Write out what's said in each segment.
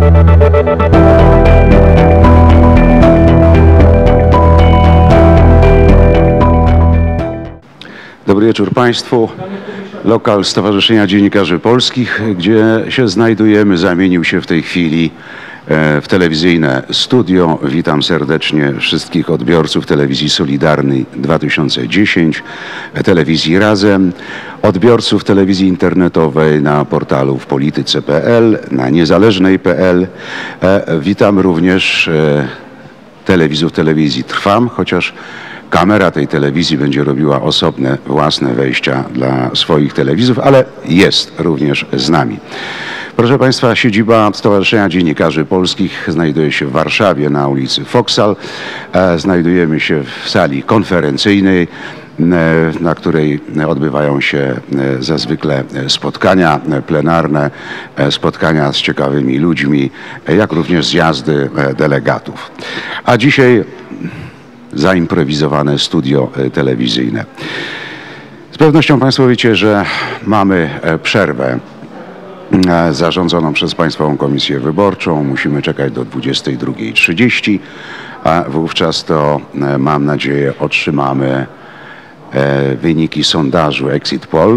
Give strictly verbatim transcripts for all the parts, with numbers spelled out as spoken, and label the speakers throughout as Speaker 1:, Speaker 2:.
Speaker 1: Dobry wieczór Państwu. Lokal Stowarzyszenia Dziennikarzy Polskich, gdzie się znajdujemy, zamienił się w tej chwili w telewizyjne studio. Witam serdecznie wszystkich odbiorców telewizji Solidarnej dwa tysiące dziesięć, telewizji Razem, odbiorców telewizji internetowej na portalu w polityce kropka p l, na niezależnej kropka p l. Witam również telewizów telewizji Trwam, chociaż kamera tej telewizji będzie robiła osobne, własne wejścia dla swoich telewizów, ale jest również z nami. Proszę Państwa, siedziba Stowarzyszenia Dziennikarzy Polskich znajduje się w Warszawie na ulicy Foksal. Znajdujemy się w sali konferencyjnej, na której odbywają się zazwykle spotkania plenarne, spotkania z ciekawymi ludźmi, jak również zjazdy delegatów. A dzisiaj zaimprowizowane studio telewizyjne. Z pewnością Państwo wiecie, że mamy przerwę zarządzoną przez Państwową Komisję Wyborczą. Musimy czekać do dwudziestej drugiej trzydzieści, a wówczas to, mam nadzieję, otrzymamy wyniki sondażu Exit Poll,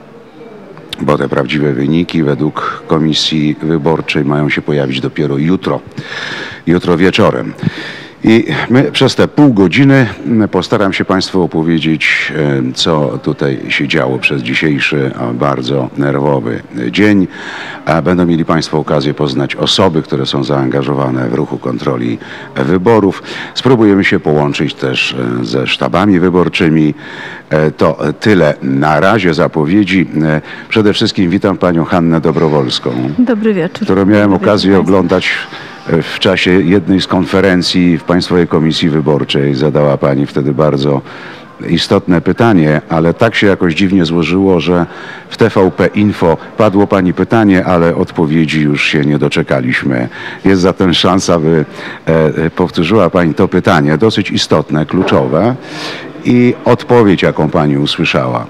Speaker 1: bo te prawdziwe wyniki według Komisji Wyborczej mają się pojawić dopiero jutro, jutro wieczorem. I my przez te pół godziny postaram się Państwu opowiedzieć, co tutaj się działo przez dzisiejszy bardzo nerwowy dzień. Będą mieli Państwo okazję poznać osoby, które są zaangażowane w ruchu kontroli wyborów. Spróbujemy się połączyć też ze sztabami wyborczymi. To tyle na razie zapowiedzi. Przede wszystkim witam Panią Hannę Dobrowolską.
Speaker 2: Dobry wieczór.
Speaker 1: Którą miałem
Speaker 2: Dobry
Speaker 1: okazję
Speaker 2: wieczór
Speaker 1: oglądać w czasie jednej z konferencji w Państwowej Komisji Wyborczej. Zadała Pani wtedy bardzo istotne pytanie, ale tak się jakoś dziwnie złożyło, że w T V P Info padło Pani pytanie, ale odpowiedzi już się nie doczekaliśmy. Jest zatem szansa, by e, powtórzyła Pani to pytanie, dosyć istotne, kluczowe, i odpowiedź, jaką Pani usłyszała.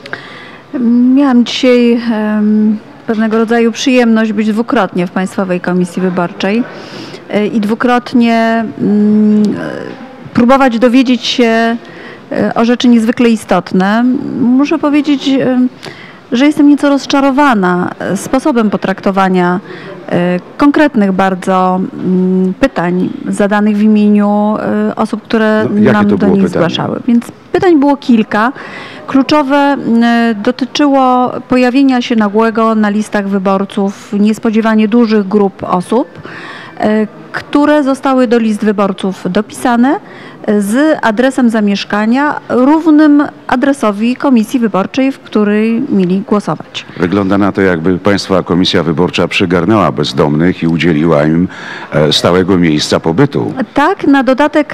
Speaker 2: Miałam dzisiaj um, pewnego rodzaju przyjemność być dwukrotnie w Państwowej Komisji Wyborczej i dwukrotnie um, próbować dowiedzieć się o rzeczy niezwykle istotne. Muszę powiedzieć, że jestem nieco rozczarowana sposobem potraktowania konkretnych bardzo pytań zadanych w imieniu osób, które
Speaker 1: no,
Speaker 2: nam do nich
Speaker 1: pytanie?
Speaker 2: zgłaszały. Więc pytań było kilka. Kluczowe dotyczyło pojawienia się nagłego na listach wyborców niespodziewanie dużych grup osób, które zostały do list wyborców dopisane z adresem zamieszkania równym adresowi Komisji Wyborczej, w której mieli głosować.
Speaker 1: Wygląda na to, jakby Państwa Komisja Wyborcza przygarnęła bezdomnych i udzieliła im stałego miejsca pobytu.
Speaker 2: Tak, na dodatek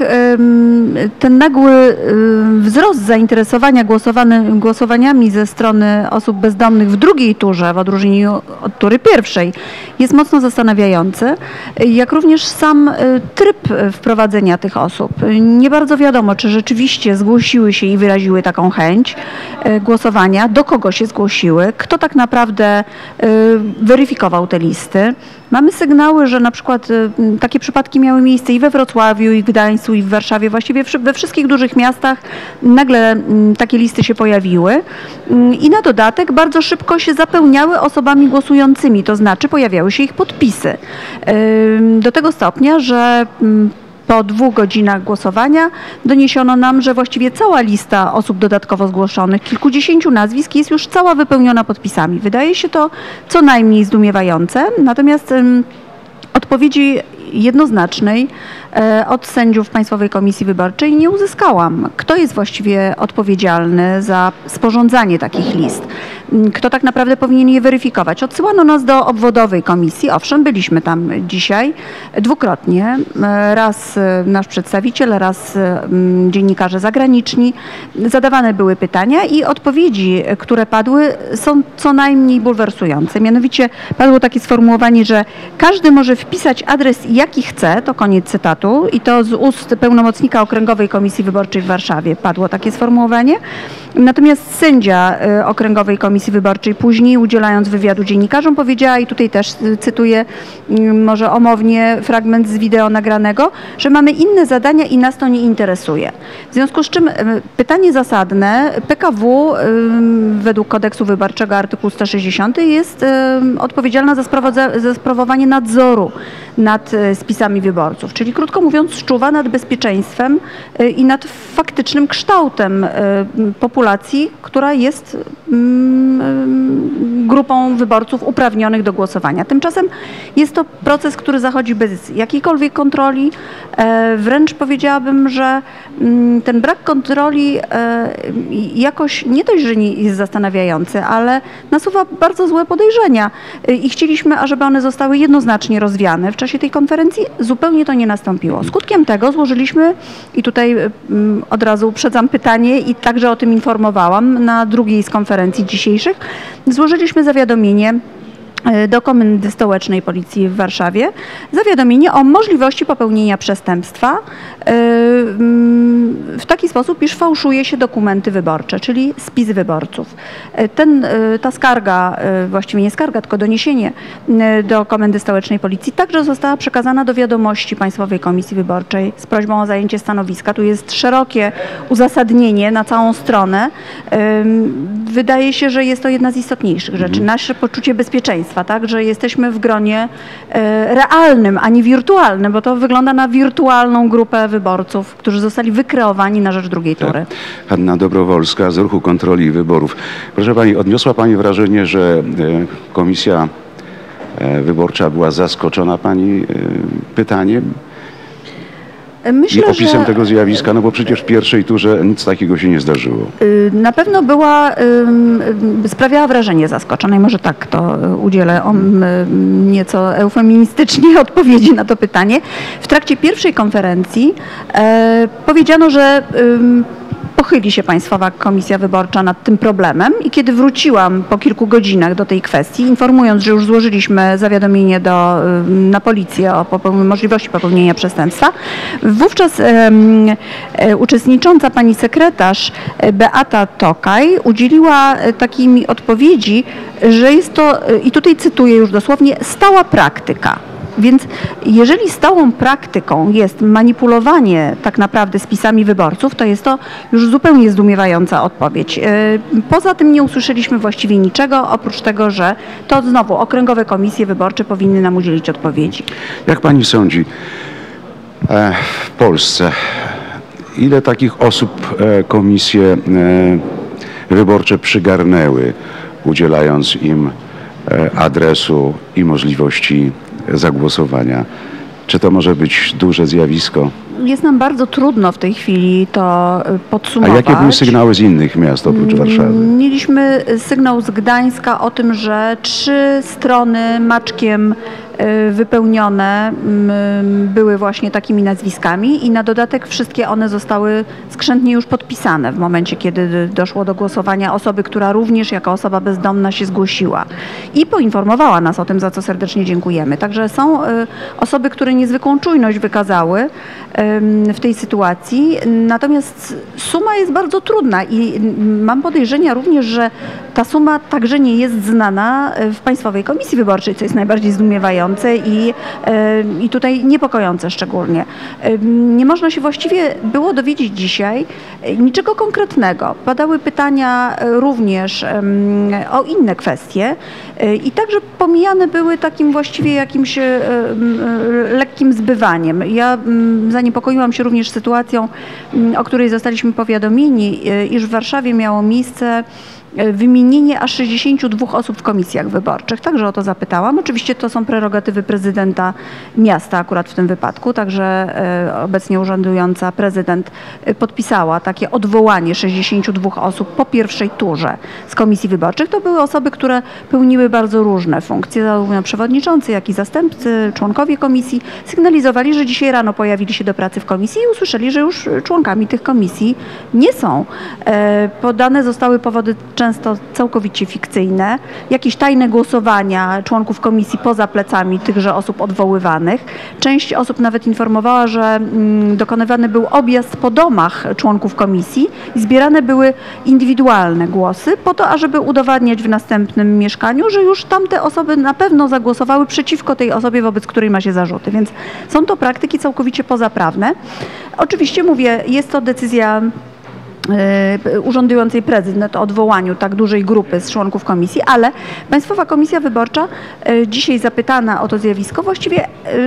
Speaker 2: ten nagły wzrost zainteresowania głosowaniami ze strony osób bezdomnych w drugiej turze, w odróżnieniu od tury pierwszej, jest mocno zastanawiający, jak również sam tryb wprowadzenia tych osób. Nie bardzo wiadomo, czy rzeczywiście zgłosiły się i wyraziły taką chęć głosowania, do kogo się zgłosiły, kto tak naprawdę weryfikował te listy. Mamy sygnały, że na przykład takie przypadki miały miejsce i we Wrocławiu, i w Gdańsku, i w Warszawie, właściwie we wszystkich dużych miastach nagle takie listy się pojawiły i na dodatek bardzo szybko się zapełniały osobami głosującymi, to znaczy pojawiały się ich podpisy. Do tego stopnia, że po dwóch godzinach głosowania doniesiono nam, że właściwie cała lista osób dodatkowo zgłoszonych, kilkudziesięciu nazwisk, jest już cała wypełniona podpisami. Wydaje się to co najmniej zdumiewające, natomiast odpowiedzi jednoznacznej od sędziów Państwowej Komisji Wyborczej nie uzyskałam. Kto jest właściwie odpowiedzialny za sporządzanie takich list? Kto tak naprawdę powinien je weryfikować? Odsyłano nas do obwodowej komisji. Owszem, byliśmy tam dzisiaj dwukrotnie. Raz nasz przedstawiciel, raz dziennikarze zagraniczni. Zadawane były pytania i odpowiedzi, które padły, są co najmniej bulwersujące. Mianowicie padło takie sformułowanie, że każdy może wpisać adres jaki chce, to koniec cytatu, i to z ust pełnomocnika Okręgowej Komisji Wyborczej w Warszawie padło takie sformułowanie. Natomiast sędzia y, Okręgowej Komisji Wyborczej później, udzielając wywiadu dziennikarzom, powiedziała, i tutaj też y, cytuję y, może omownie fragment z wideo nagranego, że mamy inne zadania i nas to nie interesuje. W związku z czym y, pytanie zasadne, P K W y, według kodeksu wyborczego artykuł sto sześćdziesiąty jest y, odpowiedzialna za, za sprawowanie nadzoru nad y, spisami wyborców, czyli krótko mówiąc czuwa nad bezpieczeństwem y, i nad faktycznym kształtem y, populacji, która jest y, y, grupą wyborców uprawnionych do głosowania. Tymczasem jest to proces, który zachodzi bez jakiejkolwiek kontroli. Y, wręcz powiedziałabym, że y, ten brak kontroli y, jakoś nie dość, że nie jest zastanawiający, ale nasuwa bardzo złe podejrzenia y, i chcieliśmy, ażeby one zostały jednoznacznie rozwiane. W czasie tej konferencji zupełnie to nie nastąpiło. Skutkiem tego złożyliśmy, i tutaj y, od razu uprzedzam pytanie i także o tym informowałam na drugiej z konferencji dzisiejszych, złożyliśmy zawiadomienie do Komendy Stołecznej Policji w Warszawie, zawiadomienie o możliwości popełnienia przestępstwa w taki sposób, iż fałszuje się dokumenty wyborcze, czyli spis wyborców. Ten, ta skarga, właściwie nie skarga, tylko doniesienie do Komendy Stołecznej Policji także została przekazana do wiadomości Państwowej Komisji Wyborczej z prośbą o zajęcie stanowiska. Tu jest szerokie uzasadnienie na całą stronę. Wydaje się, że jest to jedna z istotniejszych rzeczy. Nasze poczucie bezpieczeństwa, tak, że jesteśmy w gronie e, realnym, a nie wirtualnym, bo to wygląda na wirtualną grupę wyborców, którzy zostali wykreowani na rzecz drugiej tury.
Speaker 1: Tak. Hanna Dobrowolska z Ruchu Kontroli Wyborów. Proszę Pani, odniosła Pani wrażenie, że e, Komisja e, Wyborcza była zaskoczona Pani e, pytaniem?
Speaker 2: Myślę,
Speaker 1: I opisem
Speaker 2: że
Speaker 1: tego zjawiska, no bo przecież w pierwszej turze nic takiego się nie zdarzyło.
Speaker 2: Na pewno była, sprawiała wrażenie zaskoczonej, może tak to udzielę on nieco eufemistycznie odpowiedzi na to pytanie. W trakcie pierwszej konferencji e, powiedziano, że pochyli się Państwowa Komisja Wyborcza nad tym problemem i kiedy wróciłam po kilku godzinach do tej kwestii, informując, że już złożyliśmy zawiadomienie do, na policję o popeł- możliwości popełnienia przestępstwa, wówczas e, e, uczestnicząca pani sekretarz Beata Tokaj udzieliła takiej mi odpowiedzi, że jest to, i tutaj cytuję już dosłownie, stała praktyka. Więc jeżeli stałą praktyką jest manipulowanie tak naprawdę spisami wyborców, to jest to już zupełnie zdumiewająca odpowiedź. Poza tym nie usłyszeliśmy właściwie niczego, oprócz tego, że to znowu okręgowe komisje wyborcze powinny nam udzielić odpowiedzi.
Speaker 1: Jak Pani sądzi, w Polsce ile takich osób komisje wyborcze przygarnęły, udzielając im adresu i możliwości zagłosowania? Czy to może być duże zjawisko?
Speaker 2: Jest nam bardzo trudno w tej chwili to podsumować.
Speaker 1: A jakie były sygnały z innych miast oprócz Warszawy?
Speaker 2: Mieliśmy sygnał z Gdańska o tym, że trzy strony maczkiem wypełnione były właśnie takimi nazwiskami i na dodatek wszystkie one zostały skrzętnie już podpisane w momencie, kiedy doszło do głosowania osoby, która również jako osoba bezdomna się zgłosiła i poinformowała nas o tym, za co serdecznie dziękujemy. Także są osoby, które niezwykłą czujność wykazały w tej sytuacji, natomiast suma jest bardzo trudna i mam podejrzenia również, że ta suma także nie jest znana w Państwowej Komisji Wyborczej, co jest najbardziej zdumiewające i, i tutaj niepokojące szczególnie. Nie można się właściwie było dowiedzieć dzisiaj niczego konkretnego. Padały pytania również o inne kwestie i także pomijane były takim właściwie jakimś lekkim zbywaniem. Ja zaniepokoiłam się również sytuacją, o której zostaliśmy powiadomieni, iż w Warszawie miało miejsce wymienienie aż sześćdziesięciu dwóch osób w komisjach wyborczych. Także o to zapytałam. Oczywiście to są prerogatywy prezydenta miasta akurat w tym wypadku, także obecnie urzędująca prezydent podpisała takie odwołanie sześćdziesięciu dwóch osób po pierwszej turze z komisji wyborczych. To były osoby, które pełniły bardzo różne funkcje, zarówno przewodniczący, jak i zastępcy, członkowie komisji. Sygnalizowali, że dzisiaj rano pojawili się do pracy w komisji i usłyszeli, że już członkami tych komisji nie są. Podane zostały powody często całkowicie fikcyjne, jakieś tajne głosowania członków komisji poza plecami tychże osób odwoływanych. Część osób nawet informowała, że mm, dokonywany był objazd po domach członków komisji i zbierane były indywidualne głosy po to, ażeby udowadniać w następnym mieszkaniu, że już tamte osoby na pewno zagłosowały przeciwko tej osobie, wobec której ma się zarzuty. Więc są to praktyki całkowicie pozaprawne. Oczywiście mówię, jest to decyzja urzędującej prezydent o odwołaniu tak dużej grupy z członków komisji, ale Państwowa Komisja Wyborcza dzisiaj zapytana o to zjawisko właściwie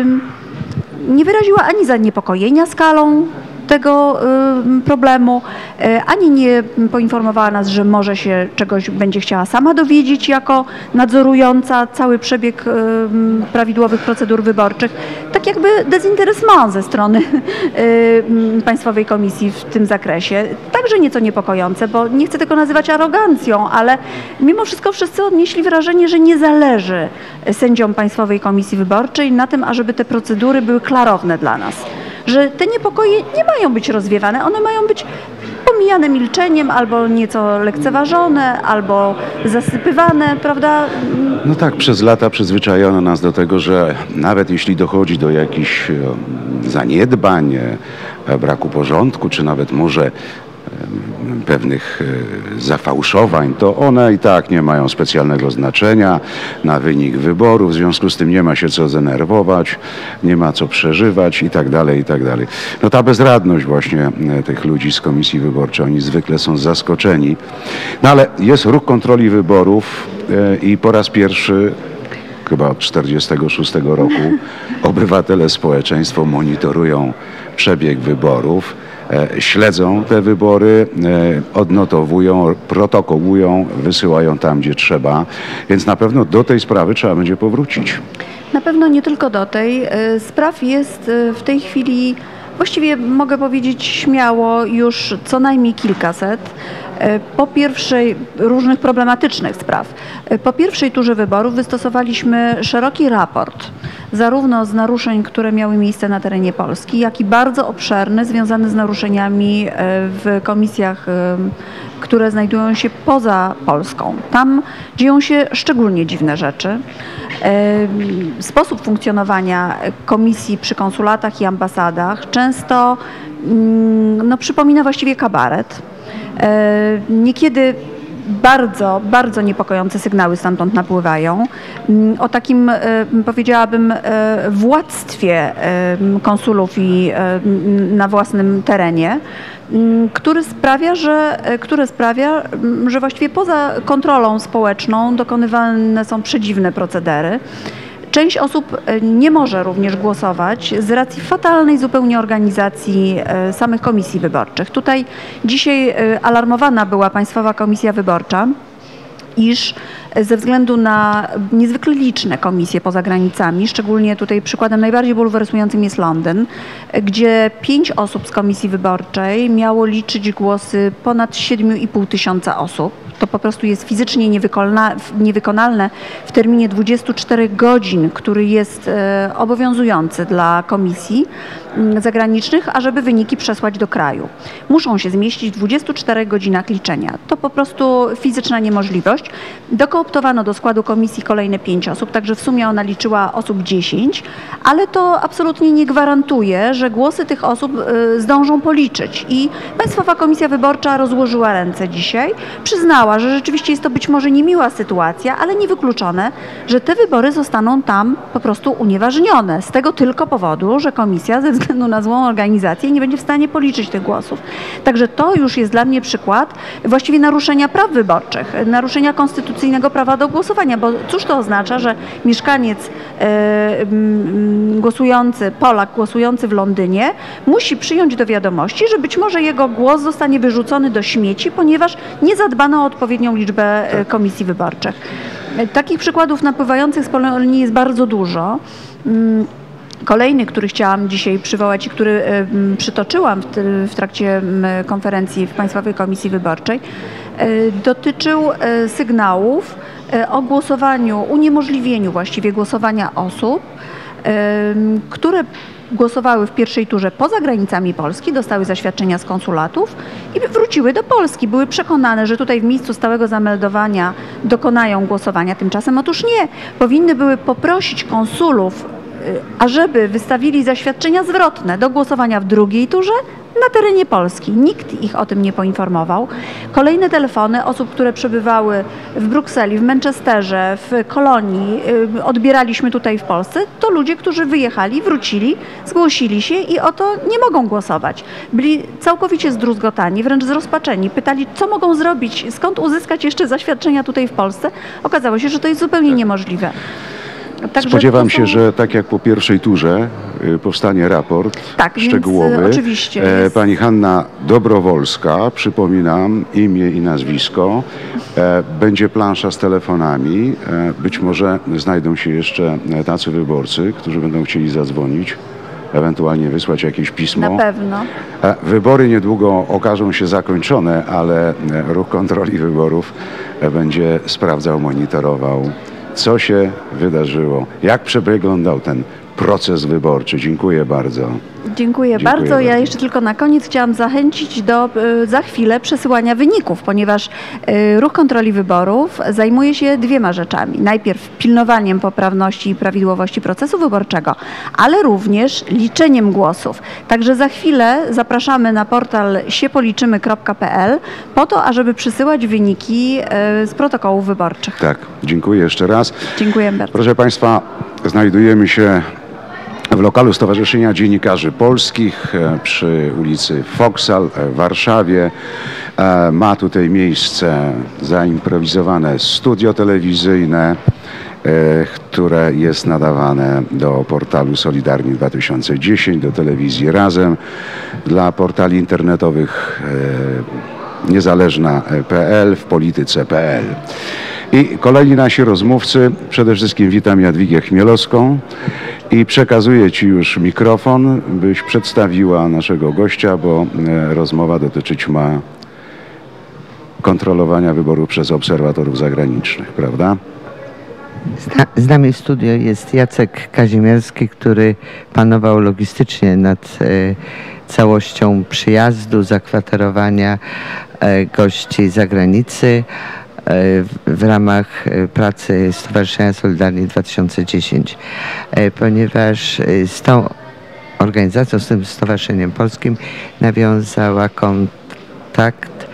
Speaker 2: nie wyraziła ani zaniepokojenia skalą tego y, problemu, y, ani nie poinformowała nas, że może się czegoś będzie chciała sama dowiedzieć jako nadzorująca cały przebieg y, prawidłowych procedur wyborczych. Tak jakby dezinteresment ze strony y, Państwowej Komisji w tym zakresie. Także nieco niepokojące, bo nie chcę tego nazywać arogancją, ale mimo wszystko wszyscy odnieśli wrażenie, że nie zależy sędziom Państwowej Komisji Wyborczej na tym, ażeby te procedury były klarowne dla nas. Że te niepokoje nie mają być rozwiewane, one mają być pomijane milczeniem, albo nieco lekceważone, albo zasypywane, prawda?
Speaker 1: No tak, przez lata przyzwyczajono nas do tego, że nawet jeśli dochodzi do jakichś zaniedbań, braku porządku, czy nawet może pewnych zafałszowań, to one i tak nie mają specjalnego znaczenia na wynik wyborów, w związku z tym nie ma się co denerwować, nie ma co przeżywać i tak dalej, i tak dalej. No ta bezradność właśnie tych ludzi z Komisji Wyborczej, oni zwykle są zaskoczeni. No ale jest ruch kontroli wyborów i po raz pierwszy chyba od czterdziestego szóstego roku obywatele, społeczeństwo monitorują przebieg wyborów, śledzą te wybory, odnotowują, protokołują, wysyłają tam, gdzie trzeba, więc na pewno do tej sprawy trzeba będzie powrócić.
Speaker 2: Na pewno nie tylko do tej. Spraw jest w tej chwili, właściwie mogę powiedzieć śmiało, już co najmniej kilkaset. Po pierwszej, różnych problematycznych spraw. Po pierwszej turze wyborów wystosowaliśmy szeroki raport, zarówno z naruszeń, które miały miejsce na terenie Polski, jak i bardzo obszerny, związany z naruszeniami w komisjach, które znajdują się poza Polską. Tam dzieją się szczególnie dziwne rzeczy. Sposób funkcjonowania komisji przy konsulatach i ambasadach często no, przypomina właściwie kabaret. Niekiedy bardzo, bardzo niepokojące sygnały stamtąd napływają o takim, powiedziałabym, władztwie konsulów i na własnym terenie, który sprawia, że, które sprawia, że właściwie poza kontrolą społeczną dokonywane są przedziwne procedery. Część osób nie może również głosować z racji fatalnej zupełnie organizacji samych komisji wyborczych. Tutaj dzisiaj alarmowana była Państwowa Komisja Wyborcza, iż ze względu na niezwykle liczne komisje poza granicami, szczególnie tutaj przykładem najbardziej bulwersującym jest Londyn, gdzie pięć osób z komisji wyborczej miało liczyć głosy ponad siedmiu i pół tysiąca osób. To po prostu jest fizycznie niewykonalne w terminie dwudziestu czterech godzin, który jest obowiązujący dla komisji zagranicznych, ażeby wyniki przesłać do kraju. Muszą się zmieścić w dwudziestu czterech godzinach liczenia. To po prostu fizyczna niemożliwość. Dokooptowano do składu komisji kolejne pięć osób, także w sumie ona liczyła osób dziesięć, ale to absolutnie nie gwarantuje, że głosy tych osób zdążą policzyć. I Państwowa Komisja Wyborcza rozłożyła ręce dzisiaj, przyznała, że rzeczywiście jest to być może niemiła sytuacja, ale niewykluczone, że te wybory zostaną tam po prostu unieważnione z tego tylko powodu, że komisja ze względu na złą organizację nie będzie w stanie policzyć tych głosów. Także to już jest dla mnie przykład właściwie naruszenia praw wyborczych, naruszenia konstytucyjnego prawa do głosowania, bo cóż to oznacza, że mieszkaniec e, głosujący, Polak głosujący w Londynie musi przyjąć do wiadomości, że być może jego głos zostanie wyrzucony do śmieci, ponieważ nie zadbano o odpowiednią liczbę komisji wyborczych. Takich przykładów napływających z Polonii jest bardzo dużo. Kolejny, który chciałam dzisiaj przywołać i który przytoczyłam w trakcie konferencji w Państwowej Komisji Wyborczej, dotyczył sygnałów o głosowaniu, uniemożliwieniu właściwie głosowania osób, które głosowały w pierwszej turze poza granicami Polski, dostały zaświadczenia z konsulatów i wróciły do Polski. Były przekonane, że tutaj w miejscu stałego zameldowania dokonają głosowania. Tymczasem otóż nie. Powinny były poprosić konsulów, ażeby wystawili zaświadczenia zwrotne do głosowania w drugiej turze na terenie Polski. Nikt ich o tym nie poinformował. Kolejne telefony osób, które przebywały w Brukseli, w Manchesterze, w Kolonii, odbieraliśmy tutaj w Polsce, to ludzie, którzy wyjechali, wrócili, zgłosili się i oto nie mogą głosować. Byli całkowicie zdruzgotani, wręcz zrozpaczeni. Pytali, co mogą zrobić, skąd uzyskać jeszcze zaświadczenia tutaj w Polsce. Okazało się, że to jest zupełnie niemożliwe.
Speaker 1: Także spodziewam są... się, że tak jak po pierwszej turze y, powstanie raport
Speaker 2: tak,
Speaker 1: szczegółowy.
Speaker 2: Więc, oczywiście
Speaker 1: e, pani Hanna Dobrowolska, przypominam imię i nazwisko, e, będzie plansza z telefonami. E, być może znajdą się jeszcze tacy wyborcy, którzy będą chcieli zadzwonić, ewentualnie wysłać jakieś pismo.
Speaker 2: Na pewno.
Speaker 1: E, wybory niedługo okażą się zakończone, ale ruch kontroli wyborów e, będzie sprawdzał, monitorował, co się wydarzyło, jak przewyglądał ten proces wyborczy. Dziękuję bardzo.
Speaker 2: Dziękuję,
Speaker 1: Dziękuję
Speaker 2: bardzo.
Speaker 1: bardzo.
Speaker 2: Ja jeszcze tylko na koniec chciałam zachęcić do y, za chwilę przesyłania wyników, ponieważ y, Ruch Kontroli Wyborów zajmuje się dwiema rzeczami. Najpierw pilnowaniem poprawności i prawidłowości procesu wyborczego, ale również liczeniem głosów. Także za chwilę zapraszamy na portal siepoliczymy kropka pe el po to, ażeby przysyłać wyniki y, z protokołów wyborczych.
Speaker 1: Tak, dziękuję jeszcze raz.
Speaker 2: Dziękuję bardzo.
Speaker 1: Proszę Państwa, znajdujemy się w lokalu Stowarzyszenia Dziennikarzy Polskich przy ulicy Foksal w Warszawie. Ma tutaj miejsce zaimprowizowane studio telewizyjne, które jest nadawane do portalu Solidarni dwa tysiące dziesięć, do telewizji Razem, dla portali internetowych niezależna kropka pe el, w polityce kropka pe el. I kolejni nasi rozmówcy, przede wszystkim witam Jadwigę Chmielowską i przekazuję Ci już mikrofon, byś przedstawiła naszego gościa, bo rozmowa dotyczyć ma kontrolowania wyborów przez obserwatorów zagranicznych, prawda?
Speaker 3: Z nami w studio jest Jacek Kazimierski, który panował logistycznie nad e, całością przyjazdu, zakwaterowania e, gości z zagranicy w ramach pracy Stowarzyszenia Solidarni dwa tysiące dziesięć, ponieważ z tą organizacją, z tym Stowarzyszeniem Polskim nawiązała kontakt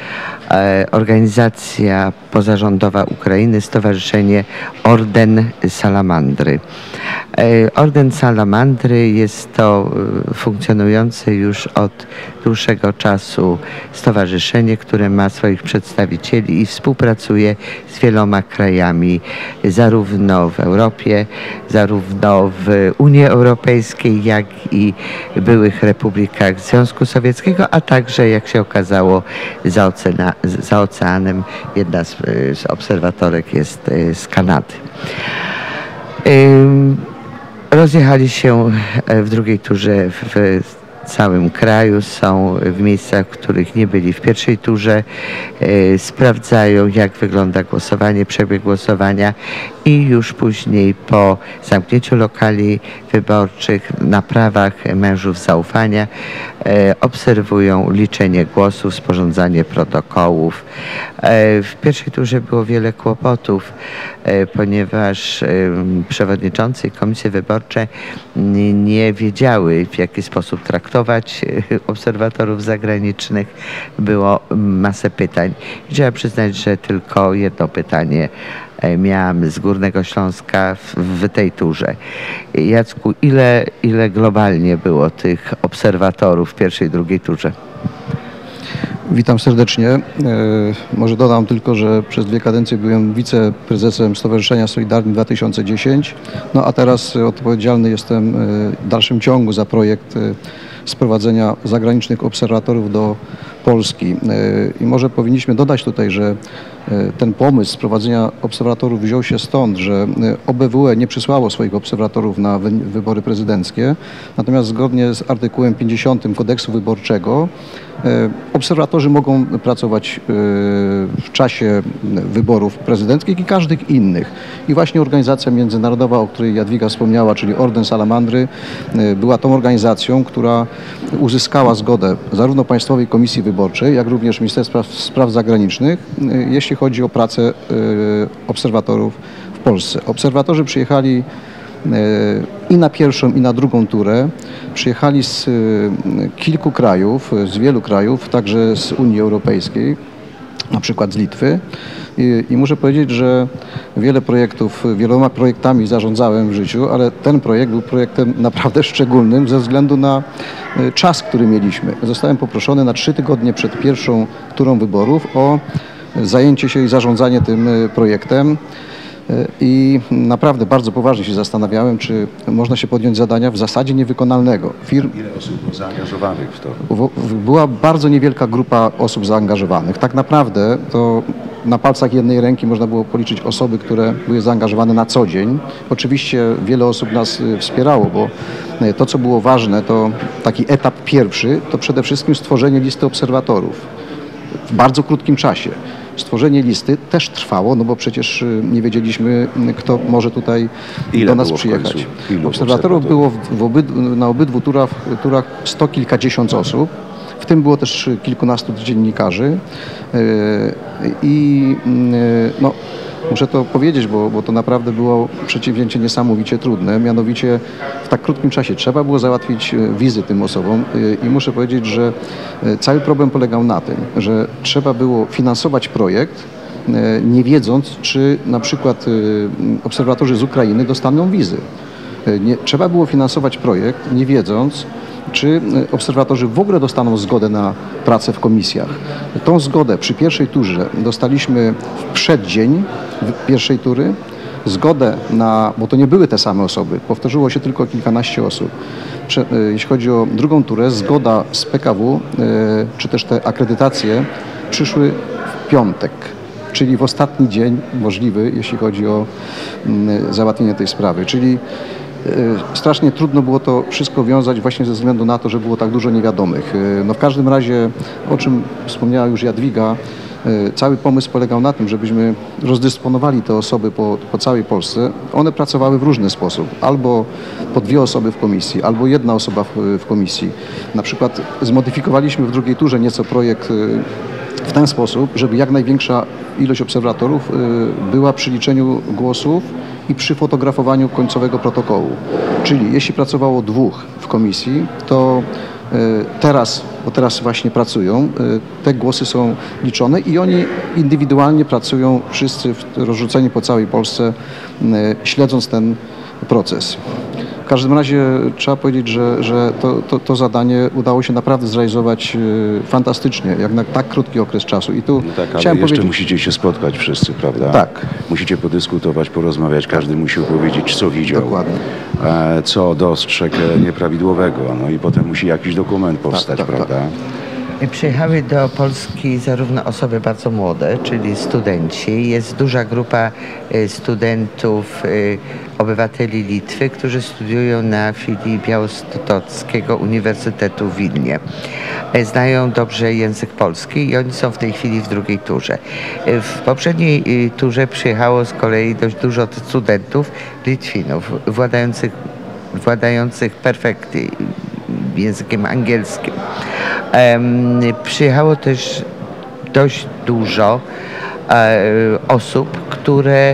Speaker 3: organizacja pozarządowa Ukrainy, Stowarzyszenie Orden Salamandry. Orden Salamandry jest to funkcjonujące już od dłuższego czasu stowarzyszenie, które ma swoich przedstawicieli i współpracuje z wieloma krajami, zarówno w Europie, zarówno w Unii Europejskiej, jak i byłych republikach Związku Sowieckiego, a także, jak się okazało, za, oceana, za oceanem jedna z, z obserwatorek jest z Kanady. Rozjechali się w drugiej turze w całym kraju, są w miejscach, w których nie byli w pierwszej turze, sprawdzają, jak wygląda głosowanie, przebieg głosowania i już później po zamknięciu lokali wyborczych na prawach mężów zaufania obserwują liczenie głosów, sporządzanie protokołów. W pierwszej turze było wiele kłopotów, ponieważ przewodniczący i komisje wyborcze nie wiedziały, w jaki sposób traktować obserwatorów zagranicznych. Było masę pytań. I trzeba przyznać, że tylko jedno pytanie miałam z Górnego Śląska w, w tej turze. Jacku, ile, ile globalnie było tych obserwatorów w pierwszej i drugiej turze?
Speaker 4: Witam serdecznie. E, może dodam tylko, że przez dwie kadencje byłem wiceprezesem Stowarzyszenia Solidarni dwa tysiące dziesięć, no a teraz odpowiedzialny jestem w dalszym ciągu za projekt sprowadzenia zagranicznych obserwatorów do Polski. E, I może powinniśmy dodać tutaj, że ten pomysł sprowadzenia obserwatorów wziął się stąd, że O B W E nie przysłało swoich obserwatorów na wybory prezydenckie, natomiast zgodnie z artykułem pięćdziesiątym kodeksu wyborczego obserwatorzy mogą pracować w czasie wyborów prezydenckich i każdych innych. I właśnie organizacja międzynarodowa, o której Jadwiga wspomniała, czyli Orden Salamandry, była tą organizacją, która uzyskała zgodę zarówno Państwowej Komisji Wyborczej, jak również Ministerstwa Spraw Zagranicznych, jeśli chodzi o pracę obserwatorów w Polsce. Obserwatorzy przyjechali i na pierwszą, i na drugą turę. Przyjechali z kilku krajów, z wielu krajów, także z Unii Europejskiej, na przykład z Litwy. I, i muszę powiedzieć, że wiele projektów, wieloma projektami zarządzałem w życiu, ale ten projekt był projektem naprawdę szczególnym ze względu na czas, który mieliśmy. Zostałem poproszony na trzy tygodnie przed pierwszą turą wyborów o zajęcie się i zarządzanie tym projektem. I naprawdę bardzo poważnie się zastanawiałem, czy można się podjąć zadania w zasadzie niewykonalnego. Firm...
Speaker 1: Ile osób było zaangażowanych w to?
Speaker 4: Była bardzo niewielka grupa osób zaangażowanych. Tak naprawdę to na palcach jednej ręki można było policzyć osoby, które były zaangażowane na co dzień. Oczywiście wiele osób nas wspierało, bo to, co było ważne, to taki etap pierwszy, to przede wszystkim stworzenie listy obserwatorów w bardzo krótkim czasie. Stworzenie listy też trwało, no bo przecież nie wiedzieliśmy, kto może tutaj
Speaker 1: Ile
Speaker 4: do nas
Speaker 1: było
Speaker 4: przyjechać.
Speaker 1: Ilu
Speaker 4: Obserwatorów było w, w obydwu, na obydwu turach, turach sto kilkadziesiąt osób. W tym było też kilkunastu dziennikarzy. I no, muszę to powiedzieć, bo, bo to naprawdę było przedsięwzięcie niesamowicie trudne. Mianowicie w tak krótkim czasie trzeba było załatwić wizy tym osobom i muszę powiedzieć, że cały problem polegał na tym, że trzeba było finansować projekt, nie wiedząc, czy na przykład obserwatorzy z Ukrainy dostaną wizy. Nie, trzeba było finansować projekt, nie wiedząc, czy obserwatorzy w ogóle dostaną zgodę na pracę w komisjach. Tą zgodę przy pierwszej turze dostaliśmy w przeddzień pierwszej tury. Zgodę na, bo to nie były te same osoby, powtórzyło się tylko kilkanaście osób. Jeśli chodzi o drugą turę, zgoda z P K W, czy też te akredytacje przyszły w piątek, czyli w ostatni dzień możliwy, jeśli chodzi o załatwienie tej sprawy. Czyli strasznie trudno było to wszystko wiązać właśnie ze względu na to, że było tak dużo niewiadomych. No w każdym razie, o czym wspomniała już Jadwiga, cały pomysł polegał na tym, żebyśmy rozdysponowali te osoby po, po całej Polsce. One pracowały w różny sposób. Albo po dwie osoby w komisji, albo jedna osoba w, w komisji. Na przykład zmodyfikowaliśmy w drugiej turze nieco projekt w ten sposób, żeby jak największa ilość obserwatorów była przy liczeniu głosów i przy fotografowaniu końcowego protokołu. Czyli jeśli pracowało dwóch w komisji, to teraz, bo teraz właśnie pracują, te głosy są liczone i oni indywidualnie pracują wszyscy rozrzuceni po całej Polsce, śledząc ten proces. W każdym razie trzeba powiedzieć, że, że to, to, to zadanie udało się naprawdę zrealizować fantastycznie, jak na tak krótki okres czasu. I tu
Speaker 1: no tak, ale
Speaker 4: chciałem
Speaker 1: jeszcze
Speaker 4: powiedzieć...
Speaker 1: musicie się spotkać wszyscy, prawda?
Speaker 4: Tak.
Speaker 1: Musicie podyskutować, porozmawiać, każdy musi opowiedzieć, co widział,
Speaker 4: Dokładnie.
Speaker 1: co dostrzegł nieprawidłowego, no i potem musi jakiś dokument powstać,
Speaker 4: tak, tak,
Speaker 1: prawda?
Speaker 3: Przyjechały do Polski zarówno osoby bardzo młode, czyli studenci. Jest duża grupa studentów, obywateli Litwy, którzy studiują na filii Białostockiego Uniwersytetu w Wilnie. Znają dobrze język polski i oni są w tej chwili w drugiej turze. W poprzedniej turze przyjechało z kolei dość dużo studentów Litwinów, władających, władających perfekty językiem angielskim. Um, przyjechało też dość dużo e, osób, które e,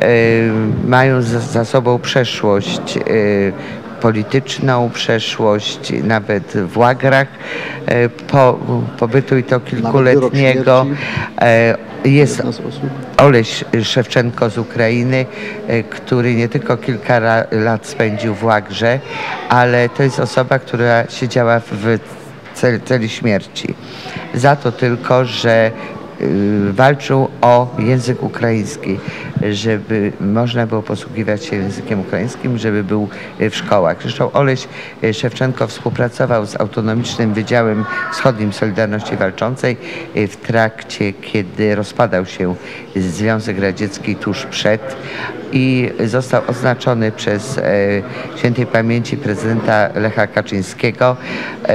Speaker 3: mają za, za sobą przeszłość e, polityczną, przeszłość nawet w łagrach e, po, pobytu i to kilkuletniego. E, jest Oleś Szewczenko z Ukrainy, który nie tylko kilka lat spędził w łagrze, ale to jest osoba, która siedziała w celi, celi śmierci. Za to tylko, że walczył o język ukraiński. żeby można było posługiwać się językiem ukraińskim, żeby był w szkołach. Zresztą Oleś Szewczenko współpracował z Autonomicznym Wydziałem Wschodnim Solidarności Walczącej w trakcie, kiedy rozpadał się Związek Radziecki tuż przed i został oznaczony przez e, świętej pamięci prezydenta Lecha Kaczyńskiego e,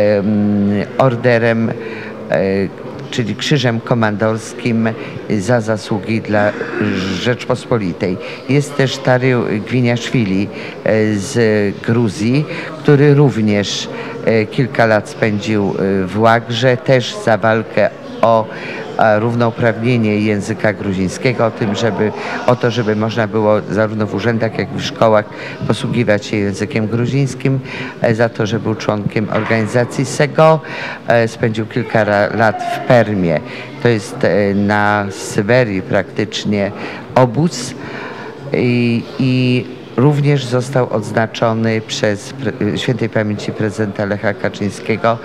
Speaker 3: orderem, e, czyli krzyżem komandorskim za zasługi dla Rzeczpospolitej. Jest też Tarył Gwiniaszwili z Gruzji, który również kilka lat spędził w łagrze, też za walkę o równouprawnienie języka gruzińskiego, o tym, żeby, o to, żeby można było zarówno w urzędach, jak i w szkołach posługiwać się językiem gruzińskim, za to, że był członkiem organizacji SEGO. Spędził kilka lat w Permie, to jest na Syberii praktycznie obóz i, i również został odznaczony przez świętej pamięci prezydenta Lecha Kaczyńskiego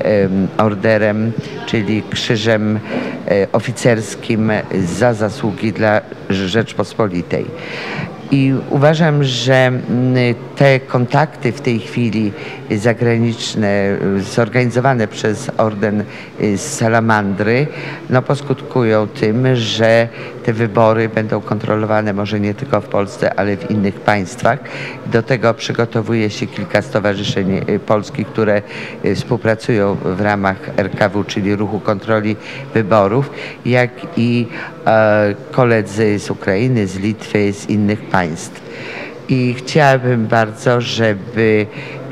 Speaker 3: orderem, czyli krzyżem oficerskim za zasługi dla Rzeczpospolitej. I uważam, że te kontakty w tej chwili zagraniczne, zorganizowane przez Orden Salamandry, no poskutkują tym, że te wybory będą kontrolowane może nie tylko w Polsce, ale w innych państwach. Do tego przygotowuje się kilka stowarzyszeń polskich, które współpracują w ramach R K W, czyli Ruchu Kontroli Wyborów, jak i e, koledzy z Ukrainy, z Litwy, z innych państw. I chciałabym bardzo, żeby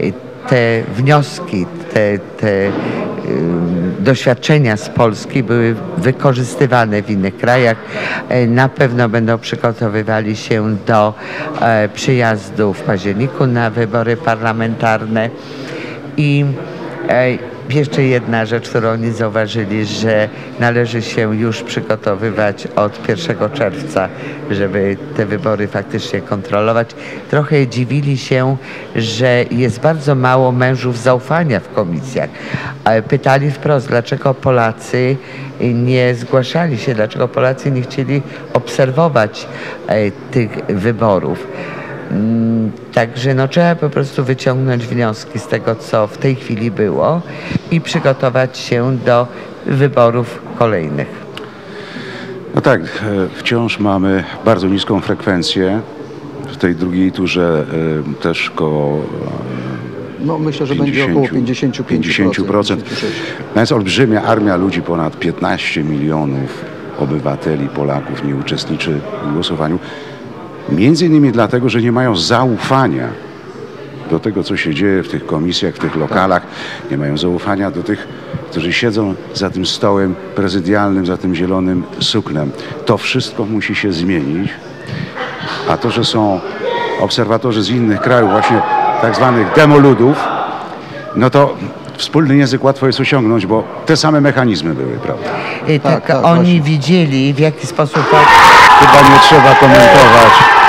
Speaker 3: te wnioski, te, te doświadczenia z Polski były wykorzystywane w innych krajach. Na pewno będą przygotowywali się do przyjazdu w październiku na wybory parlamentarne. I jeszcze jedna rzecz, którą oni zauważyli, że należy się już przygotowywać od pierwszego czerwca, żeby te wybory faktycznie kontrolować. Trochę dziwili się, że jest bardzo mało mężów zaufania w komisjach. Pytali wprost, dlaczego Polacy nie zgłaszali się, dlaczego Polacy nie chcieli obserwować tych wyborów. Także no, trzeba po prostu wyciągnąć wnioski z tego, co w tej chwili było i przygotować się do wyborów kolejnych.
Speaker 1: No tak, wciąż mamy bardzo niską frekwencję. W tej drugiej turze też koło
Speaker 4: No myślę, że będzie około pięćdziesiąt procent.
Speaker 1: pięćdziesiąt procent. No jest olbrzymia armia ludzi, ponad piętnaście milionów obywateli, Polaków nie uczestniczy w głosowaniu. Między innymi dlatego, że nie mają zaufania do tego, co się dzieje w tych komisjach, w tych lokalach. Nie mają zaufania do tych, którzy siedzą za tym stołem prezydialnym, za tym zielonym suknem. To wszystko musi się zmienić. A to, że są obserwatorzy z innych krajów, właśnie tak zwanych demoludów, no to wspólny język łatwo jest osiągnąć, bo te same mechanizmy były, prawda?
Speaker 3: I tak,
Speaker 4: tak, tak
Speaker 3: oni
Speaker 4: właśnie.
Speaker 3: widzieli, w jaki sposób...
Speaker 1: Chyba nie trzeba komentować.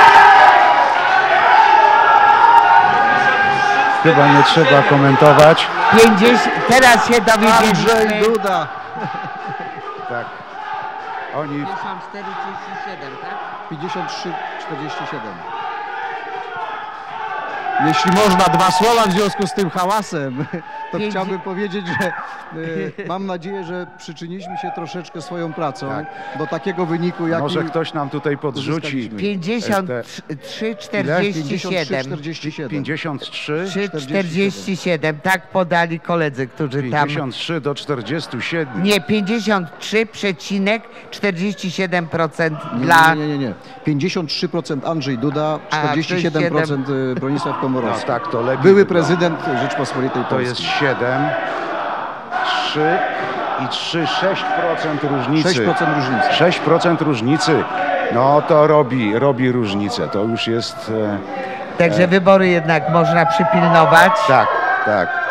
Speaker 1: Chyba nie trzeba komentować.
Speaker 3: pięćdziesiąt, teraz się dowiedzieliśmy...
Speaker 4: Andrzej Duda.
Speaker 1: Tak. Oni...
Speaker 3: pięćdziesiąt cztery trzydzieści siedem, tak?
Speaker 4: pięćdziesiąt trzy czterdzieści siedem. Jeśli można dwa słowa w związku z tym hałasem, to
Speaker 3: Pięć...
Speaker 4: chciałbym powiedzieć, że y, mam nadzieję, że przyczyniliśmy się troszeczkę swoją pracą
Speaker 1: Tak.
Speaker 4: do takiego wyniku, jaki
Speaker 1: Może ktoś nam tutaj podrzuci.
Speaker 4: uzyskaliśmy.
Speaker 3: pięćdziesiąt trzy czterdzieści siedem.
Speaker 4: czterdzieści siedem.
Speaker 1: pięćdziesiąt trzy,
Speaker 3: trzy czterdzieści siedem, tak podali koledzy, którzy tam...
Speaker 1: pięćdziesiąt trzy do czterdziestu siedmiu.
Speaker 3: Nie, pięćdziesiąt trzy przecinek czterdzieści siedem procent
Speaker 4: Nie,
Speaker 3: dla...
Speaker 4: nie, nie, nie. pięćdziesiąt trzy procent Andrzej Duda, czterdzieści siedem procent Bronisław
Speaker 1: No
Speaker 4: Komorowski.
Speaker 1: tak, to lepiej
Speaker 4: Były
Speaker 1: wygląda.
Speaker 4: prezydent Rzeczpospolitej
Speaker 1: To
Speaker 4: Polskiej.
Speaker 1: jest siedem, trzy i trzy, sześć procent różnicy.
Speaker 4: sześć procent różnicy.
Speaker 1: sześć procent różnicy. No to robi, robi różnicę. To już jest... E,
Speaker 3: Także wybory jednak można przypilnować.
Speaker 1: tak, tak,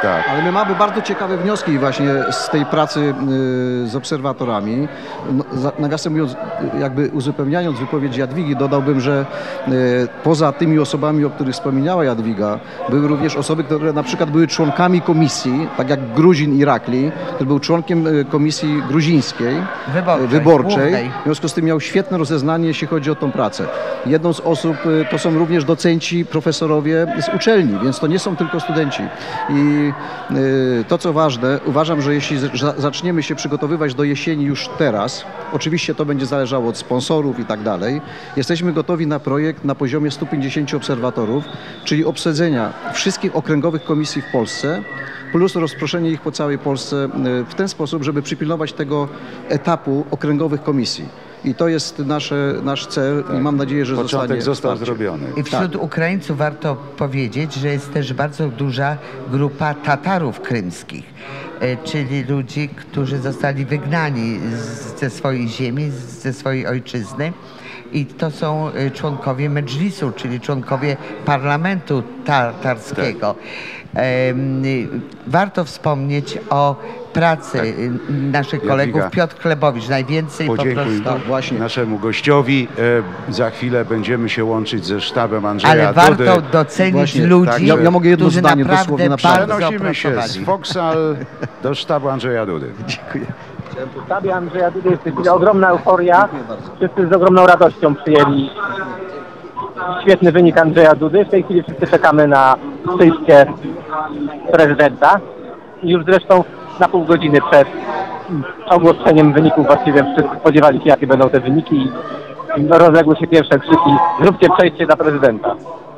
Speaker 1: Tak.
Speaker 4: Ale my mamy bardzo ciekawe wnioski właśnie z tej pracy y, z obserwatorami. No, za, nawiasem mówiąc, jakby uzupełniając wypowiedź Jadwigi, dodałbym, że y, poza tymi osobami, o których wspomniała Jadwiga, były również osoby, które na przykład były członkami komisji, tak jak Gruzin Irakli, który był członkiem y, komisji gruzińskiej,
Speaker 3: Wyborczej,
Speaker 4: wyborczej.
Speaker 3: głównej.
Speaker 4: W związku z tym miał świetne rozeznanie, jeśli chodzi o tą pracę. Jedną z osób y, to są również docenci, profesorowie z uczelni, więc to nie są tylko studenci. I y, to, co ważne, uważam, że jeśli z, zaczniemy się przygotowywać do jesieni już teraz, oczywiście to będzie zależało od sponsorów i tak dalej, jesteśmy gotowi na projekt na poziomie stu pięćdziesięciu obserwatorów, czyli obsadzenia wszystkich okręgowych komisji w Polsce, plus rozproszenie ich po całej Polsce y, w ten sposób, żeby przypilnować tego etapu okręgowych komisji. I to jest nasze, nasz cel i mam nadzieję, że
Speaker 1: Początek
Speaker 4: zostanie
Speaker 1: został
Speaker 4: wsparcie.
Speaker 1: zrobiony.
Speaker 3: I wśród Ukraińców warto powiedzieć, że jest też bardzo duża grupa Tatarów krymskich, e, czyli ludzi, którzy zostali wygnani z- ze swojej ziemi, z- ze swojej ojczyzny. I to są e, członkowie Medżlisu, czyli członkowie parlamentu tatarskiego. Em, warto wspomnieć o pracy y, naszych kolegów.
Speaker 1: Jadwiga,
Speaker 3: Piotr Chlebowicz, najwięcej po
Speaker 1: Podziękuj
Speaker 3: prostu.
Speaker 4: Tak, właśnie.
Speaker 1: naszemu gościowi. E, za chwilę będziemy się łączyć ze sztabem Andrzeja
Speaker 3: Ale
Speaker 1: Dudy.
Speaker 3: warto docenić
Speaker 4: Właśnie,
Speaker 3: ludzi,
Speaker 1: tak, ja-
Speaker 4: ja mogę jedno
Speaker 3: którzy
Speaker 4: zdanie
Speaker 3: naprawdę
Speaker 4: dosłownie na przykład.
Speaker 3: bardzo
Speaker 1: Przenosimy się z
Speaker 3: pracowali.
Speaker 1: Foksal do sztabu Andrzeja Dudy.
Speaker 4: Dziękuję.
Speaker 5: W sztabie Andrzeja Dudy jest w tej chwili ogromna euforia. Wszyscy z ogromną radością przyjęli świetny wynik Andrzeja Dudy. W tej chwili wszyscy czekamy na przyjście prezydenta. I już zresztą na pół godziny przed ogłoszeniem wyników właściwie wszyscy spodziewali się, jakie będą te wyniki i rozległy się pierwsze krzyki: zróbcie przejście dla prezydenta.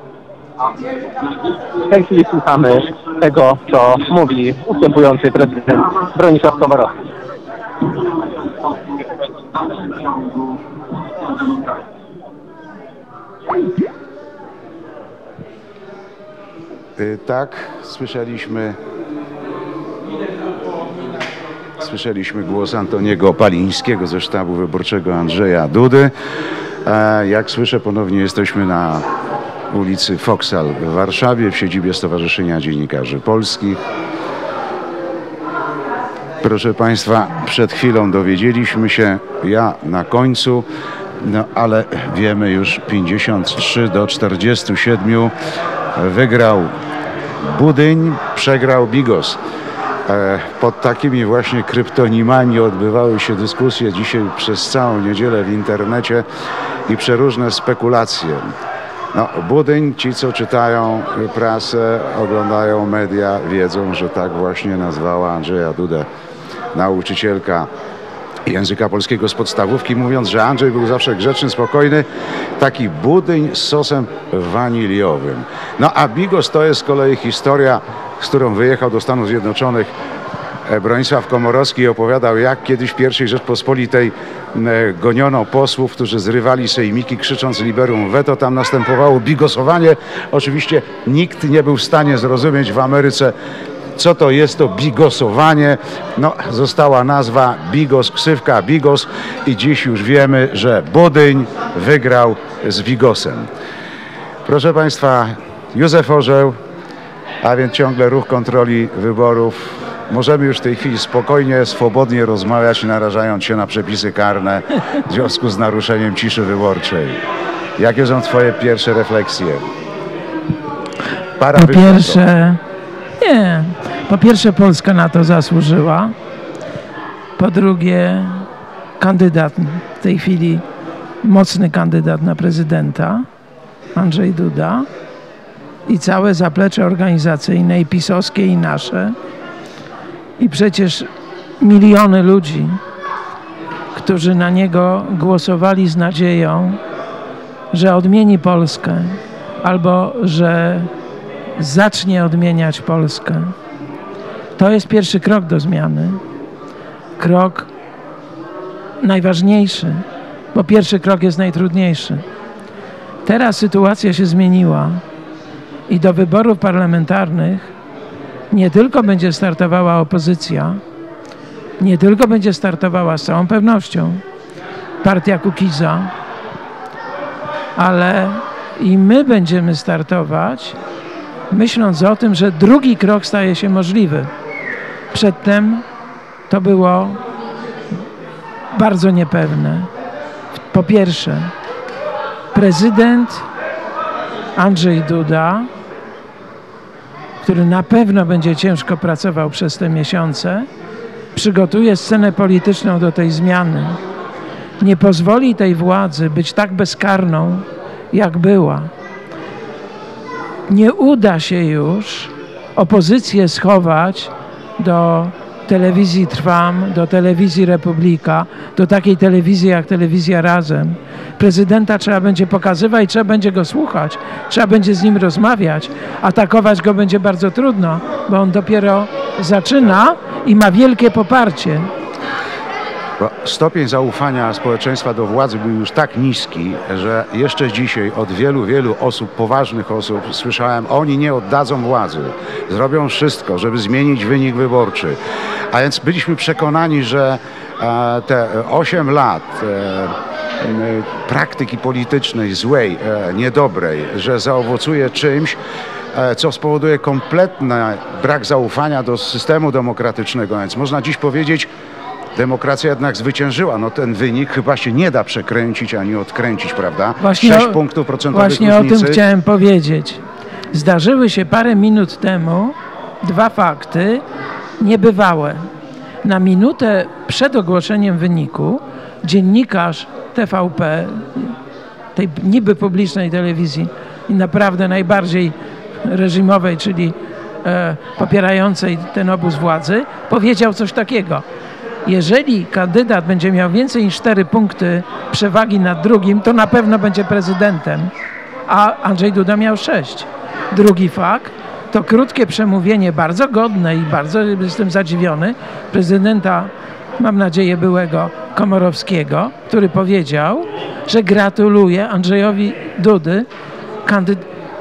Speaker 5: W tej chwili słuchamy tego, co mówi ustępujący prezydent Bronisław Komorowski.
Speaker 1: Y, Tak, słyszeliśmy, słyszeliśmy głos Antoniego Palińskiego ze sztabu wyborczego Andrzeja Dudy. A jak słyszę, ponownie jesteśmy na ulicy Foksal w Warszawie, w siedzibie Stowarzyszenia Dziennikarzy Polskich. Proszę Państwa, przed chwilą dowiedzieliśmy się, ja na końcu, no ale wiemy już pięćdziesiąt trzy do czterdziestu siedmiu wygrał Budyń, przegrał Bigos. E, Pod takimi właśnie kryptonimami odbywały się dyskusje dzisiaj przez całą niedzielę w internecie i przeróżne spekulacje. No, Budyń, ci co czytają prasę, oglądają media, wiedzą, że tak właśnie nazwała Andrzeja Dudę nauczycielka języka polskiego z podstawówki, mówiąc, że Andrzej był zawsze grzeczny, spokojny, taki Budyń z sosem waniliowym. No a Bigos to jest z kolei historia, z którą wyjechał do Stanów Zjednoczonych Bronisław Komorowski i opowiadał, jak kiedyś w pierwszej Rzeczpospolitej goniono posłów, którzy zrywali sejmiki, krzycząc liberum veto. Tam następowało bigosowanie. Oczywiście nikt nie był w stanie zrozumieć w Ameryce, co to jest to bigosowanie. No, została nazwa Bigos, ksywka Bigos i dziś już wiemy, że Budyń wygrał z Bigosem. Proszę Państwa, Józef Orzeł, a więc ciągle ruch kontroli wyborów. Możemy już w tej chwili spokojnie, swobodnie rozmawiać, narażając się na przepisy karne w związku z naruszeniem ciszy wyborczej. Jakie są Twoje pierwsze refleksje? Para
Speaker 6: Po
Speaker 1: wyszła
Speaker 6: pierwsze, nie. Po pierwsze Polska na to zasłużyła. Po drugie, kandydat w tej chwili, mocny kandydat na prezydenta, Andrzej Duda, i całe zaplecze organizacyjne, i pisowskie, i nasze. I przecież miliony ludzi, którzy na niego głosowali z nadzieją, że odmieni Polskę albo że zacznie odmieniać Polskę. To jest pierwszy krok do zmiany. Krok najważniejszy, bo pierwszy krok jest najtrudniejszy. Teraz sytuacja się zmieniła i do wyborów parlamentarnych nie tylko będzie startowała opozycja, nie tylko będzie startowała z całą pewnością partia Kukiza, ale i my będziemy startować myśląc o tym, że drugi krok staje się możliwy. Przedtem to było bardzo niepewne. Po pierwsze, prezydent Andrzej Duda, który na pewno będzie ciężko pracował przez te miesiące, przygotuje scenę polityczną do tej zmiany. Nie pozwoli tej władzy być tak bezkarną, jak była. Nie uda się już opozycję schować do telewizji Trwam, do telewizji Republika, do takiej telewizji jak Telewizja Razem. Prezydenta trzeba będzie pokazywać, trzeba będzie go słuchać, trzeba będzie z nim rozmawiać. Atakować go będzie bardzo trudno, bo on dopiero zaczyna i ma wielkie poparcie.
Speaker 1: Bo stopień zaufania społeczeństwa do władzy był już tak niski, że jeszcze dzisiaj od wielu, wielu osób, poważnych osób słyszałem, oni nie oddadzą władzy. Zrobią wszystko, żeby zmienić wynik wyborczy. A więc byliśmy przekonani, że e, te osiem lat e, praktyki politycznej złej, e, niedobrej, że zaowocuje czymś, e, co spowoduje kompletny brak zaufania do systemu demokratycznego. A więc można dziś powiedzieć, demokracja jednak zwyciężyła. No ten wynik chyba się nie da przekręcić ani odkręcić, prawda?
Speaker 6: Właśnie
Speaker 1: sześć
Speaker 6: o,
Speaker 1: punktów procentowych
Speaker 6: Właśnie
Speaker 1: różnicy.
Speaker 6: o tym chciałem powiedzieć. Zdarzyły się parę minut temu dwa fakty niebywałe. Na minutę przed ogłoszeniem wyniku dziennikarz T V P, tej niby publicznej telewizji i naprawdę najbardziej reżimowej, czyli e, popierającej ten obóz władzy, powiedział coś takiego. Jeżeli kandydat będzie miał więcej niż cztery punkty przewagi nad drugim, to na pewno będzie prezydentem, a Andrzej Duda miał sześć. Drugi fakt to krótkie przemówienie, bardzo godne i bardzo jestem zadziwiony, prezydenta, mam nadzieję byłego Komorowskiego, który powiedział, że gratuluje Andrzejowi Dudy kandyd-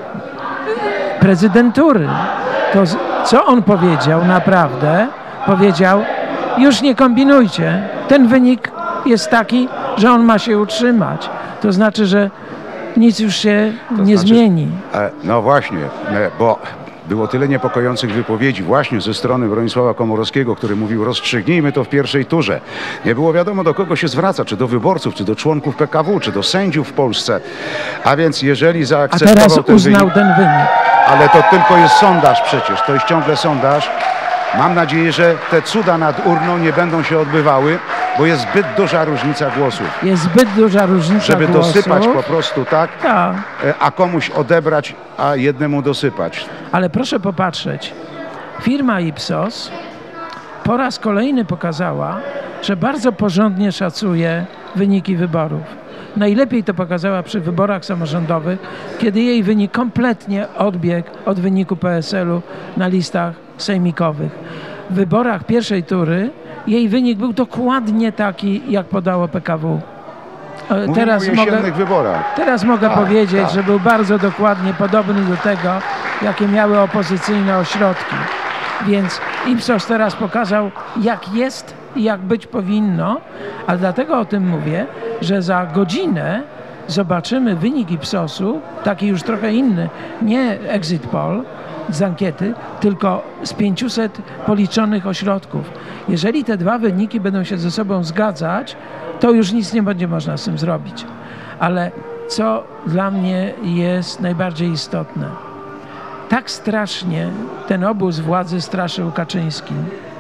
Speaker 6: prezydentury. To co on powiedział naprawdę? Powiedział, już nie kombinujcie. Ten wynik jest taki, że on ma się utrzymać. To znaczy, że nic już się
Speaker 1: To
Speaker 6: nie
Speaker 1: znaczy,
Speaker 6: zmieni.
Speaker 1: e, No właśnie, e, bo było tyle niepokojących wypowiedzi właśnie ze strony Bronisława Komorowskiego, który mówił, rozstrzygnijmy to w pierwszej turze. Nie było wiadomo, do kogo się zwraca, czy do wyborców, czy do członków P K W, czy do sędziów w Polsce. A więc jeżeli
Speaker 6: A
Speaker 1: zaakceptował
Speaker 6: teraz
Speaker 1: ten
Speaker 6: uznał
Speaker 1: wynik,
Speaker 6: ten wynik.
Speaker 1: ale to tylko jest sondaż przecież, to jest ciągle sondaż. Mam nadzieję, że te cuda nad urną nie będą się odbywały, bo jest zbyt duża różnica głosów.
Speaker 6: Jest zbyt duża różnica
Speaker 1: Żeby
Speaker 6: głosów.
Speaker 1: dosypać po prostu tak,
Speaker 6: Tak,
Speaker 1: e, a komuś odebrać, a jednemu dosypać.
Speaker 6: ale proszę popatrzeć. Firma Ipsos po raz kolejny pokazała, że bardzo porządnie szacuje wyniki wyborów. Najlepiej to pokazała przy wyborach samorządowych, kiedy jej wynik kompletnie odbiegł od wyniku P S L u na listach sejmikowych. W wyborach pierwszej tury jej wynik był dokładnie taki, jak podało P K W. E,
Speaker 1: Mówimy
Speaker 6: Teraz
Speaker 1: o jesiennych
Speaker 6: mogę,
Speaker 1: wyborach.
Speaker 6: teraz mogę
Speaker 1: Tak,
Speaker 6: powiedzieć,
Speaker 1: tak.
Speaker 6: że był bardzo dokładnie podobny do tego, jakie miały opozycyjne ośrodki. Więc Ipsos teraz pokazał, jak jest i jak być powinno, a dlatego o tym mówię, że za godzinę zobaczymy wynik Ipsosu, taki już trochę inny, nie exit poll z ankiety, tylko z pięciuset policzonych ośrodków. Jeżeli te dwa wyniki będą się ze sobą zgadzać, to już nic nie będzie można z tym zrobić. Ale co dla mnie jest najbardziej istotne, tak strasznie ten obóz władzy straszył Kaczyńskim.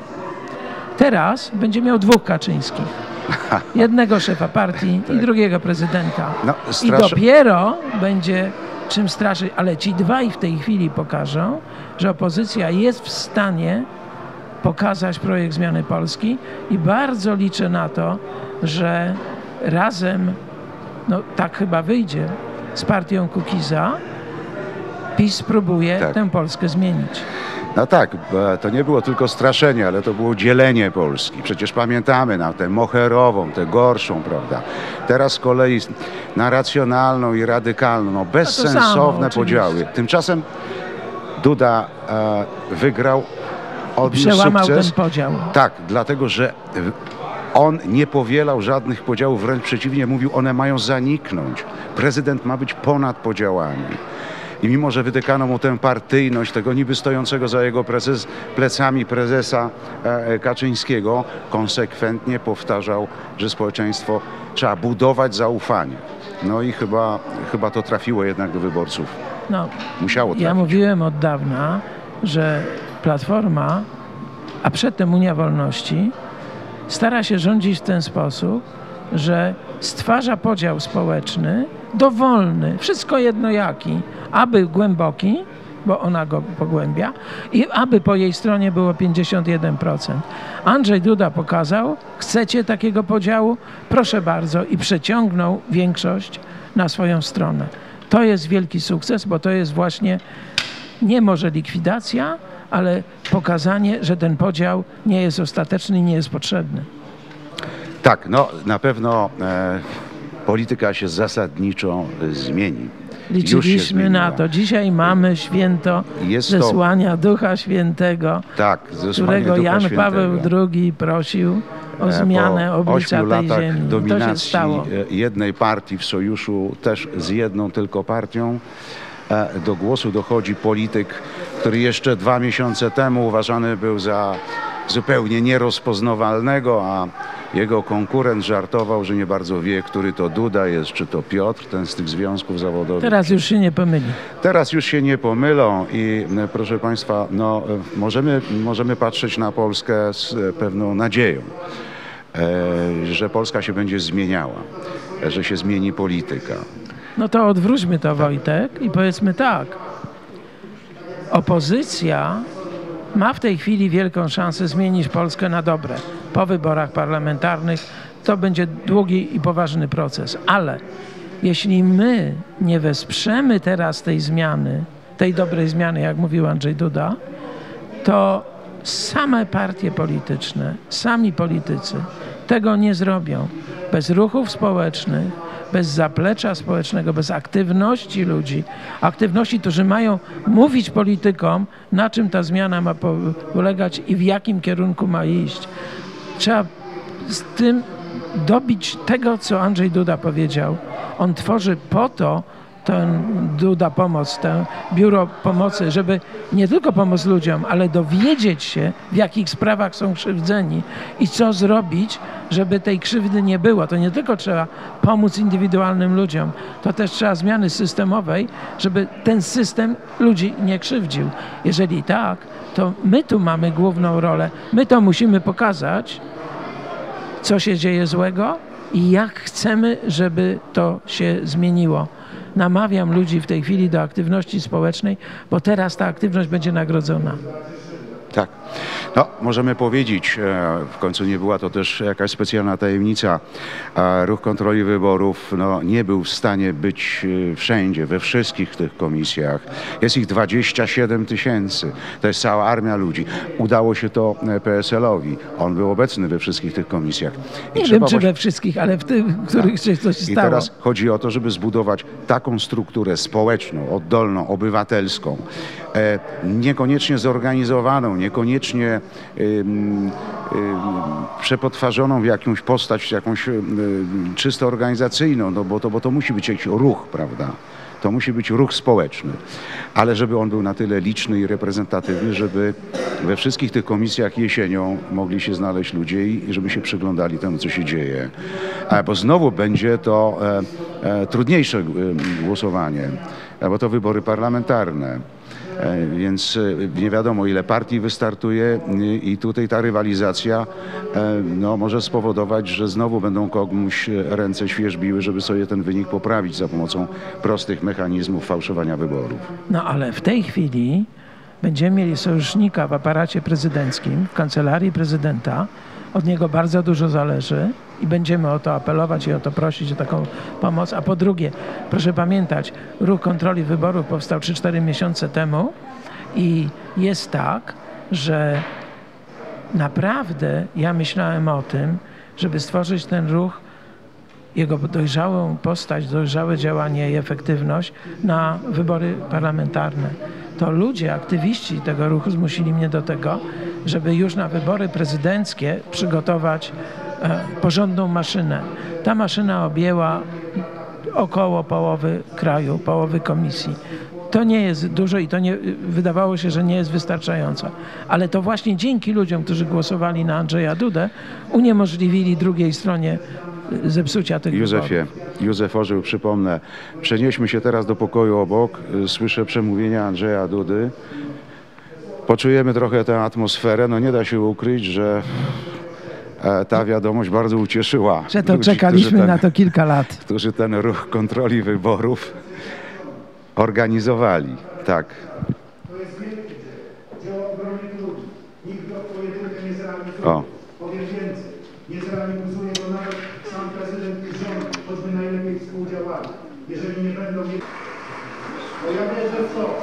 Speaker 6: Teraz będzie miał dwóch Kaczyńskich. Jednego szefa partii i drugiego prezydenta.
Speaker 1: No,
Speaker 6: I
Speaker 1: straszy-
Speaker 6: dopiero będzie czym straszyć, ale ci dwaj w tej chwili pokażą, że opozycja jest w stanie pokazać projekt zmiany Polski i bardzo liczę na to, że razem, no tak chyba wyjdzie, z partią Kukiza, PiS spróbuje
Speaker 1: Tak.
Speaker 6: tę Polskę zmienić.
Speaker 1: No tak, bo to nie było tylko straszenie, ale to było dzielenie Polski. Przecież pamiętamy na tę moherową, tę gorszą, prawda? Teraz z kolei na racjonalną i radykalną, no bezsensowne
Speaker 6: samo, oczywiście.
Speaker 1: podziały. Tymczasem Duda e, wygrał, odniósł
Speaker 6: Przełamał
Speaker 1: sukces.
Speaker 6: ten podział.
Speaker 1: Tak, dlatego że on nie powielał żadnych podziałów, wręcz przeciwnie, mówił, one mają zaniknąć. Prezydent ma być ponad podziałami. I mimo, że wytykano mu tę partyjność, tego niby stojącego za jego prezes, plecami prezesa e, Kaczyńskiego, konsekwentnie powtarzał, że społeczeństwo trzeba budować zaufanie. No i chyba, chyba to trafiło jednak do wyborców.
Speaker 6: No,
Speaker 1: Musiało trafić.
Speaker 6: ja mówiłem od dawna, że Platforma, a przedtem Unia Wolności, stara się rządzić w ten sposób, że stwarza podział społeczny dowolny, wszystko jedno jaki, aby głęboki, bo ona go pogłębia, i aby po jej stronie było pięćdziesiąt jeden procent. Andrzej Duda pokazał, chcecie takiego podziału? Proszę bardzo, i przeciągnął większość na swoją stronę. To jest wielki sukces, bo to jest właśnie nie może likwidacja, ale pokazanie, że ten podział nie jest ostateczny i nie jest potrzebny.
Speaker 1: Tak, no na pewno e, polityka się zasadniczo zmieni.
Speaker 6: Liczyliśmy na to. Dzisiaj mamy święto
Speaker 1: Jest
Speaker 6: zesłania to... Ducha Świętego,
Speaker 1: tak, zesłanie
Speaker 6: którego
Speaker 1: Ducha
Speaker 6: Jan
Speaker 1: Świętego.
Speaker 6: Paweł drugi prosił o zmianę
Speaker 1: po
Speaker 6: oblicza
Speaker 1: ośmiu
Speaker 6: tej
Speaker 1: latach
Speaker 6: ziemi.
Speaker 1: dominacji
Speaker 6: To się stało.
Speaker 1: jednej partii w sojuszu, też z jedną tylko partią, do głosu dochodzi polityk, który jeszcze dwa miesiące temu uważany był za zupełnie nierozpoznawalnego, a jego konkurent żartował, że nie bardzo wie, który to Duda jest, czy to Piotr, ten z tych związków zawodowych.
Speaker 6: Teraz już się nie pomyli.
Speaker 1: Teraz już się nie pomylą i proszę Państwa, no, możemy, możemy patrzeć na Polskę z pewną nadzieją, że Polska się będzie zmieniała, że się zmieni polityka.
Speaker 6: No to odwróćmy to, Wojtek, i powiedzmy tak. Opozycja ma w tej chwili wielką szansę zmienić Polskę na dobre. Po wyborach parlamentarnych to będzie długi i poważny proces. Ale jeśli my nie wesprzemy teraz tej zmiany, tej dobrej zmiany, jak mówił Andrzej Duda, to same partie polityczne, sami politycy tego nie zrobią. Bez ruchów społecznych, bez zaplecza społecznego, bez aktywności ludzi, aktywności, którzy mają mówić politykom, na czym ta zmiana ma polegać i w jakim kierunku ma iść. Trzeba z tym dobić tego, co Andrzej Duda powiedział. On tworzy po to ten Duda Pomoc, to biuro pomocy, żeby nie tylko pomóc ludziom, ale dowiedzieć się, w jakich sprawach są krzywdzeni i co zrobić, żeby tej krzywdy nie było. To nie tylko trzeba pomóc indywidualnym ludziom, to też trzeba zmiany systemowej, żeby ten system ludzi nie krzywdził. Jeżeli tak, to my tu mamy główną rolę. My to musimy pokazać, co się dzieje złego i jak chcemy, żeby to się zmieniło. Namawiam ludzi w tej chwili do aktywności społecznej, bo teraz ta aktywność będzie nagrodzona.
Speaker 1: Tak. No, możemy powiedzieć, w końcu nie była to też jakaś specjalna tajemnica, Ruch Kontroli Wyborów no, nie był w stanie być wszędzie, we wszystkich tych komisjach. Jest ich dwadzieścia siedem tysięcy, to jest cała armia ludzi. Udało się to P S L-owi, on był obecny we wszystkich tych komisjach. I
Speaker 6: nie wiem, czy we wszystkich, ale w tych, w których się coś stało.
Speaker 1: I teraz chodzi o to, żeby zbudować taką strukturę społeczną, oddolną, obywatelską, e, niekoniecznie zorganizowaną, niekoniecznie y, y, przepotwarzoną w jakąś postać, jakąś y, czysto organizacyjną, no bo to, bo to musi być jakiś ruch, prawda? To musi być ruch społeczny, ale żeby on był na tyle liczny i reprezentatywny, żeby we wszystkich tych komisjach jesienią mogli się znaleźć ludzie i żeby się przyglądali temu, co się dzieje. A, bo znowu będzie to e, e, trudniejsze głosowanie, bo to wybory parlamentarne. Więc nie wiadomo, ile partii wystartuje i tutaj ta rywalizacja no, może spowodować, że znowu będą komuś ręce świerzbiły, żeby sobie ten wynik poprawić za pomocą prostych mechanizmów fałszowania wyborów.
Speaker 6: No ale w tej chwili będziemy mieli sojusznika w aparacie prezydenckim, w kancelarii prezydenta. Od niego bardzo dużo zależy i będziemy o to apelować i o to prosić, o taką pomoc. A po drugie, proszę pamiętać, Ruch Kontroli Wyborów powstał trzy cztery miesiące temu i jest tak, że naprawdę ja myślałem o tym, żeby stworzyć ten ruch, jego dojrzałą postać, dojrzałe działanie i efektywność na wybory parlamentarne. To ludzie, aktywiści tego ruchu zmusili mnie do tego, żeby już na wybory prezydenckie przygotować e, porządną maszynę. Ta maszyna objęła około połowy kraju, połowy komisji. to nie jest dużo i to nie, wydawało się, że nie jest wystarczająco. Ale to właśnie dzięki ludziom, którzy głosowali na Andrzeja Dudę, uniemożliwili drugiej stronie zepsucia tych
Speaker 1: Józefie,
Speaker 6: wyborów.
Speaker 1: Józef Orzył, przypomnę, przenieśmy się teraz do pokoju obok. Słyszę przemówienia Andrzeja Dudy. Poczujemy trochę tę atmosferę. No nie da się ukryć, że ta wiadomość bardzo ucieszyła
Speaker 6: Że to
Speaker 1: ludzi,
Speaker 6: czekaliśmy
Speaker 1: ten,
Speaker 6: na to kilka lat.
Speaker 1: którzy ten ruch kontroli wyborów organizowali. Tak.
Speaker 7: To jest wielkie dzieło ogromnych ludzi. Nikt go w pojedynkę nie zrealizuje.
Speaker 1: O.
Speaker 7: Powiem więcej. Nie zrealizuje go nawet sam prezydent i rząd, choćby najlepiej współdziałali. Jeżeli nie będą mieli... Bo ja wierzę w to,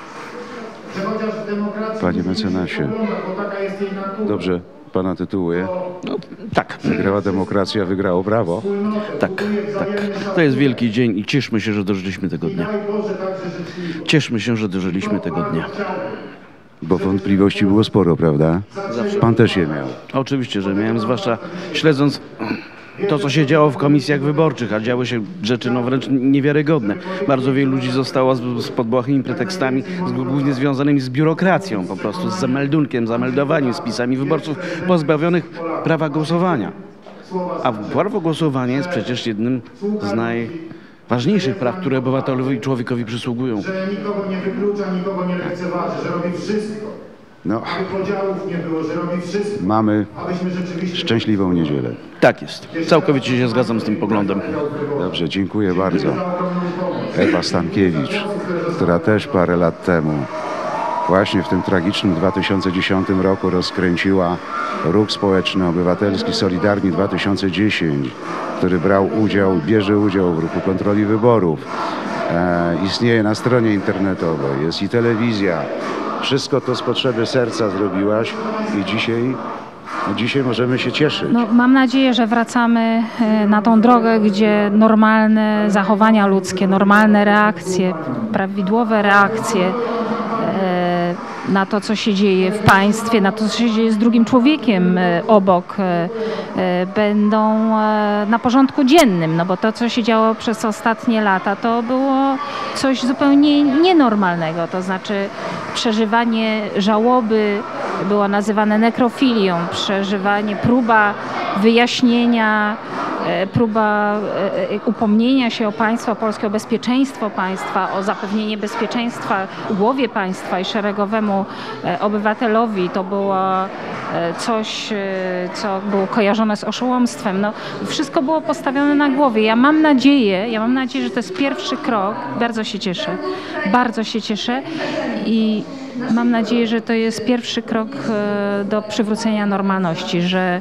Speaker 7: że chociaż w demokracji...
Speaker 1: Panie mecenasie,
Speaker 7: bo taka jest jej natura.
Speaker 1: dobrze pana tytułuje.
Speaker 8: No, tak.
Speaker 1: Wygrała demokracja, wygrało prawo.
Speaker 8: Tak, tak. To jest wielki dzień i cieszmy się, że dożyliśmy tego dnia. Cieszmy się, że dożyliśmy tego dnia.
Speaker 1: Bo wątpliwości było sporo, prawda? Pan też je miał.
Speaker 8: Oczywiście, że miałem, zwłaszcza śledząc to, co się działo w komisjach wyborczych, a działy się rzeczy no wręcz niewiarygodne. Bardzo wielu ludzi zostało z, z podbłahymi pretekstami, z, głównie związanymi z biurokracją, po prostu z zameldunkiem, zameldowaniem, spisami wyborców pozbawionych prawa głosowania. A prawo głosowania jest przecież jednym z najważniejszych praw, które obywatelowi i człowiekowi przysługują.
Speaker 7: Że nikogo nie wyklucza, nikogo nie lekceważy, że robi wszystko,
Speaker 1: No,
Speaker 7: aby podziałów nie było, że robi wszystko,
Speaker 1: mamy
Speaker 7: abyśmy rzeczywiście...
Speaker 1: szczęśliwą niedzielę.
Speaker 8: Tak jest. Całkowicie się zgadzam z tym poglądem.
Speaker 1: Dobrze, dziękuję bardzo. Ewa Stankiewicz, która też parę lat temu, właśnie w tym tragicznym dwa tysiące dziesiątym roku rozkręciła ruch społeczny obywatelski Solidarni dwa tysiące dziesięć, który brał udział, bierze udział w ruchu kontroli wyborów. E, istnieje na stronie internetowej, jest i telewizja. Wszystko to z potrzeby serca zrobiłaś i dzisiaj, dzisiaj możemy się cieszyć.
Speaker 9: No, mam nadzieję, że wracamy e, na tą drogę, gdzie normalne zachowania ludzkie, normalne reakcje, prawidłowe reakcje e, na to, co się dzieje w państwie, na to, co się dzieje z drugim człowiekiem e, obok, e, e, będą e, na porządku dziennym, no bo to, co się działo przez ostatnie lata, to było coś zupełnie nienormalnego, to znaczy przeżywanie żałoby było nazywane nekrofilią, przeżywanie, próba wyjaśnienia, próba upomnienia się o państwo polskie, o bezpieczeństwo państwa, o zapewnienie bezpieczeństwa głowie państwa i szeregowemu obywatelowi. To było coś, co było kojarzone z oszołomstwem. No, wszystko było postawione na głowie. Ja mam nadzieję, ja mam nadzieję, że to jest pierwszy krok. Bardzo się cieszę. Bardzo się cieszę i mam nadzieję, że to jest pierwszy krok do przywrócenia normalności, że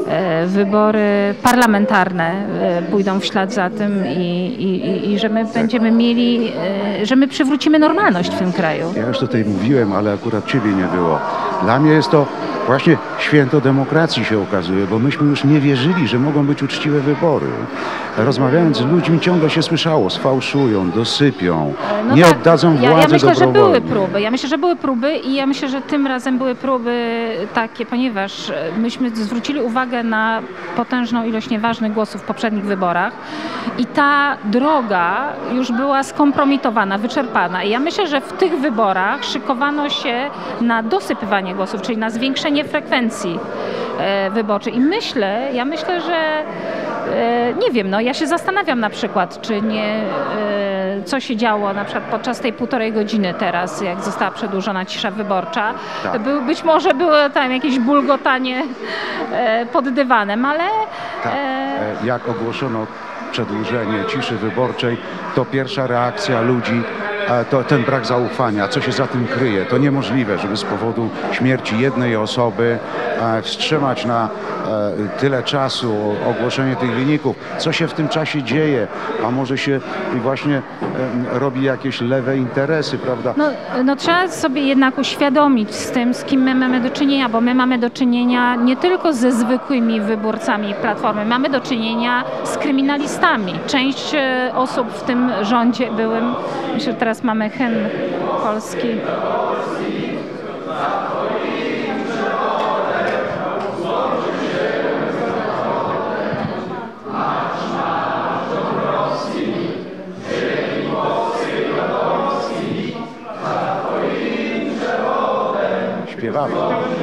Speaker 9: wybory parlamentarne pójdą w ślad za tym i, i, i że my będziemy mieli, że my przywrócimy normalność w tym kraju.
Speaker 1: Ja już tutaj mówiłem, ale akurat ciebie nie było. Dla mnie jest to właśnie święto demokracji się okazuje, bo myśmy już nie wierzyli, że mogą być uczciwe wybory. Rozmawiając z ludźmi ciągle się słyszało, sfałszują, dosypią,
Speaker 9: no
Speaker 1: nie
Speaker 9: tak,
Speaker 1: oddadzą władzy
Speaker 9: ja, ja myślę, że
Speaker 1: dobrowolnie.
Speaker 9: były próby. Ja myślę, że były próby i ja myślę, że tym razem były próby takie, ponieważ myśmy zwrócili uwagę na potężną ilość nieważnych głosów w poprzednich wyborach i ta droga już była skompromitowana, wyczerpana. I ja myślę, że w tych wyborach szykowano się na dosypywanie głosów, czyli na zwiększenie frekwencji wyborczej. I myślę, ja myślę, że nie wiem, no ja się zastanawiam na przykład, czy nie, co się działo na przykład podczas tej półtorej godziny teraz, jak została przedłużona cisza wyborcza.
Speaker 1: Tak.
Speaker 9: By, być może było tam jakieś bulgotanie pod dywanem, ale...
Speaker 1: Tak. Jak ogłoszono przedłużenie ciszy wyborczej, to pierwsza reakcja ludzi to ten brak zaufania, co się za tym kryje. To niemożliwe, żeby z powodu śmierci jednej osoby wstrzymać na tyle czasu ogłoszenie tych wyników. Co się w tym czasie dzieje? A może się właśnie robi jakieś lewe interesy, prawda?
Speaker 9: No, no trzeba sobie jednak uświadomić z tym, z kim my mamy do czynienia, bo my mamy do czynienia nie tylko ze zwykłymi wyborcami Platformy, mamy do czynienia z kryminalistami. Część osób w tym rządzie byłym, myślę, że teraz mamy hymn polski.
Speaker 1: śpiewamy.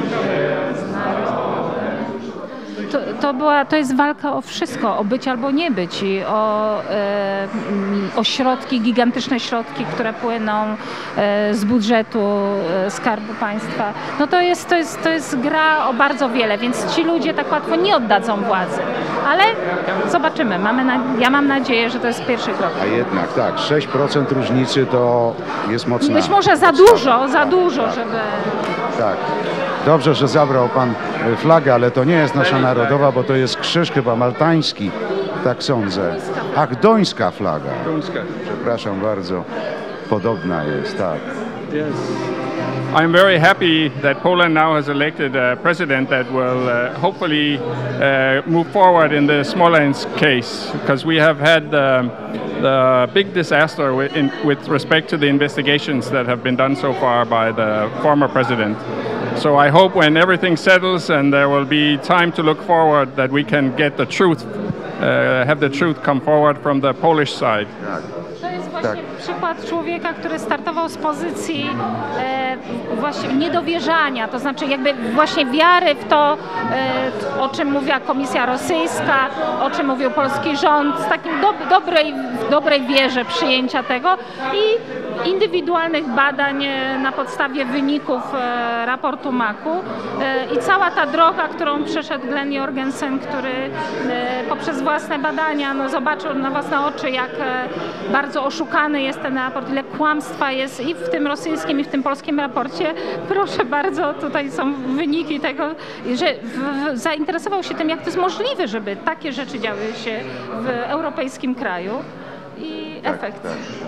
Speaker 9: To, to, była, to jest walka o wszystko, o być albo nie być, i o, e, o środki, gigantyczne środki, które płyną e, z budżetu e, Skarbu Państwa. No to jest, to, jest, to jest gra o bardzo wiele, więc ci ludzie tak łatwo nie oddadzą władzy. Ale zobaczymy. Mamy na, ja mam nadzieję, że to jest pierwszy krok.
Speaker 1: A jednak tak, sześć procent różnicy to jest mocna.
Speaker 9: Być może za dużo, za dużo, żeby...
Speaker 1: Tak. Dobrze, że zabrał pan flagę, ale to nie jest nasza narodowa, bo to jest krzyż chyba maltański, tak sądzę. Ach, dońska flaga. Przepraszam bardzo, podobna jest, tak.
Speaker 10: Yes. I'm very happy that Poland now has elected a president that will uh, hopefully uh, move forward in the Smolensk case, because we have had um, the big disaster with, in, with respect to the investigations that have been done so far by the former president. So I hope when everything settles and there will be time to look forward, that we can get the truth, uh, have the truth come forward from the Polish side.
Speaker 9: To jest właśnie przykład człowieka, który startował z pozycji e, właśnie niedowierzania, to znaczy jakby właśnie wiary w to, e, o czym mówiła Komisja Rosyjska, o czym mówił polski rząd, z takim do, dobrej, w dobrej wierze przyjęcia tego i indywidualnych badań na podstawie wyników e, raportu maku e, i cała ta droga, którą przeszedł Glenn Jorgensen, który e, poprzez własne badania no, zobaczył na własne oczy, jak e, bardzo oszukany jest ten raport, ile kłamstwa jest i w tym rosyjskim, i w tym polskim raporcie. Proszę bardzo, tutaj są wyniki tego, że w, w, zainteresował się tym, jak to jest możliwe, żeby takie rzeczy działy się w europejskim kraju. I efekt.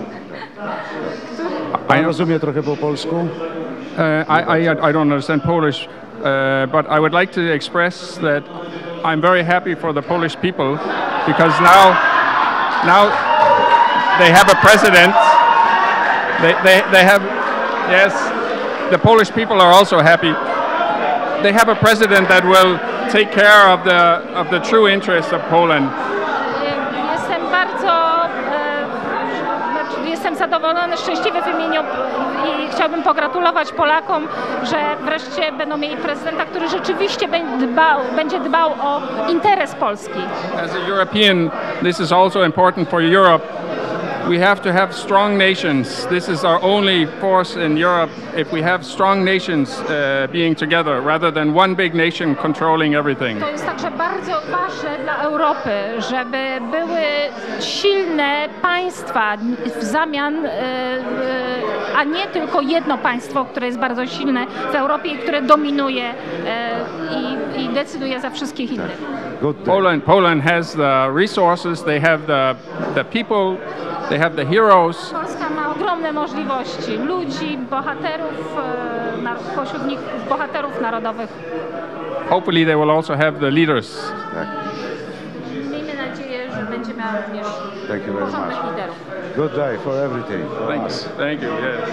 Speaker 1: Pan rozumie trochę po polsku?
Speaker 10: Uh, I, I, I don't understand Polish, uh, but I would like to express that I'm very happy for the Polish people, because now, now they have a president. They, they, they have, yes, the Polish people are also happy. They have a president that will take care of the, of the true interests of Poland.
Speaker 9: Jestem bardzo Jestem zadowolony, szczęśliwy w imieniu i chciałbym pogratulować Polakom, że wreszcie będą mieli prezydenta, który rzeczywiście dbał, będzie dbał o interes Polski.
Speaker 10: As a European, this is also important for Europe. We have to have strong nations. This is our only force in Europe. If we have strong nations uh, being together, rather than one big nation controlling everything.
Speaker 9: To jest także bardzo ważne dla Europy, żeby były silne państwa w zamian, a nie tylko jedno państwo, które jest bardzo silne w Europie i które dominuje i, i decyduje za wszystkich innych.
Speaker 10: Poland, Poland has the resources. They have the the people. They have the heroes.
Speaker 9: Polska ma ogromne możliwości, ludzi, bohaterów, pośród nich bohaterów narodowych.
Speaker 10: Hopefully they will also have the leaders.
Speaker 9: Miejmy nadzieję, że będzie miała również porządnych liderów.
Speaker 1: Good day for everything.
Speaker 10: Thanks. Thank you. Yeah.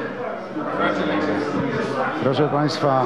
Speaker 1: Proszę Państwa,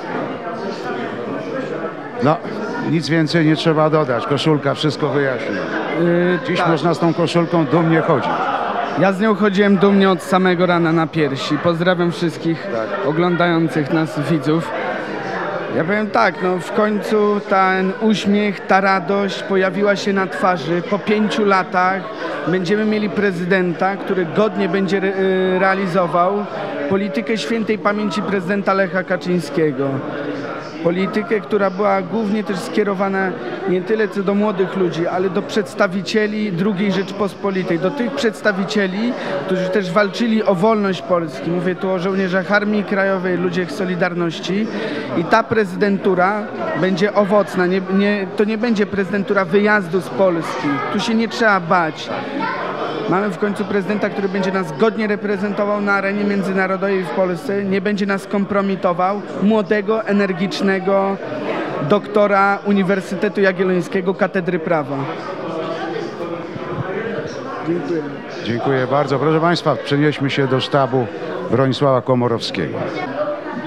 Speaker 1: no nic więcej nie trzeba dodać. Koszulka wszystko wyjaśnia.
Speaker 11: Yy,
Speaker 1: Dziś
Speaker 11: tak.
Speaker 1: można z tą koszulką dumnie chodzić.
Speaker 11: Ja z nią chodziłem dumnie od samego rana na piersi. Pozdrawiam wszystkich
Speaker 1: Tak.
Speaker 11: oglądających nas widzów. Ja powiem tak, no w końcu ten uśmiech, ta radość pojawiła się na twarzy. Po pięciu latach będziemy mieli prezydenta, który godnie będzie re realizował politykę świętej pamięci prezydenta Lecha Kaczyńskiego. Politykę, która była głównie też skierowana nie tyle co do młodych ludzi, ale do przedstawicieli drugiej Rzeczpospolitej, do tych przedstawicieli, którzy też walczyli o wolność Polski. Mówię tu o żołnierzach Armii Krajowej, ludziach Solidarności i ta prezydentura będzie owocna. Nie, nie, to nie będzie prezydentura wyjazdu z Polski. Tu się nie trzeba bać. Mamy w końcu prezydenta, który będzie nas godnie reprezentował na arenie międzynarodowej w Polsce, nie będzie nas kompromitował, młodego, energicznego doktora Uniwersytetu Jagiellońskiego, Katedry Prawa. Dziękuję.
Speaker 1: Dziękuję bardzo. Proszę Państwa, przenieśmy się do sztabu Bronisława Komorowskiego.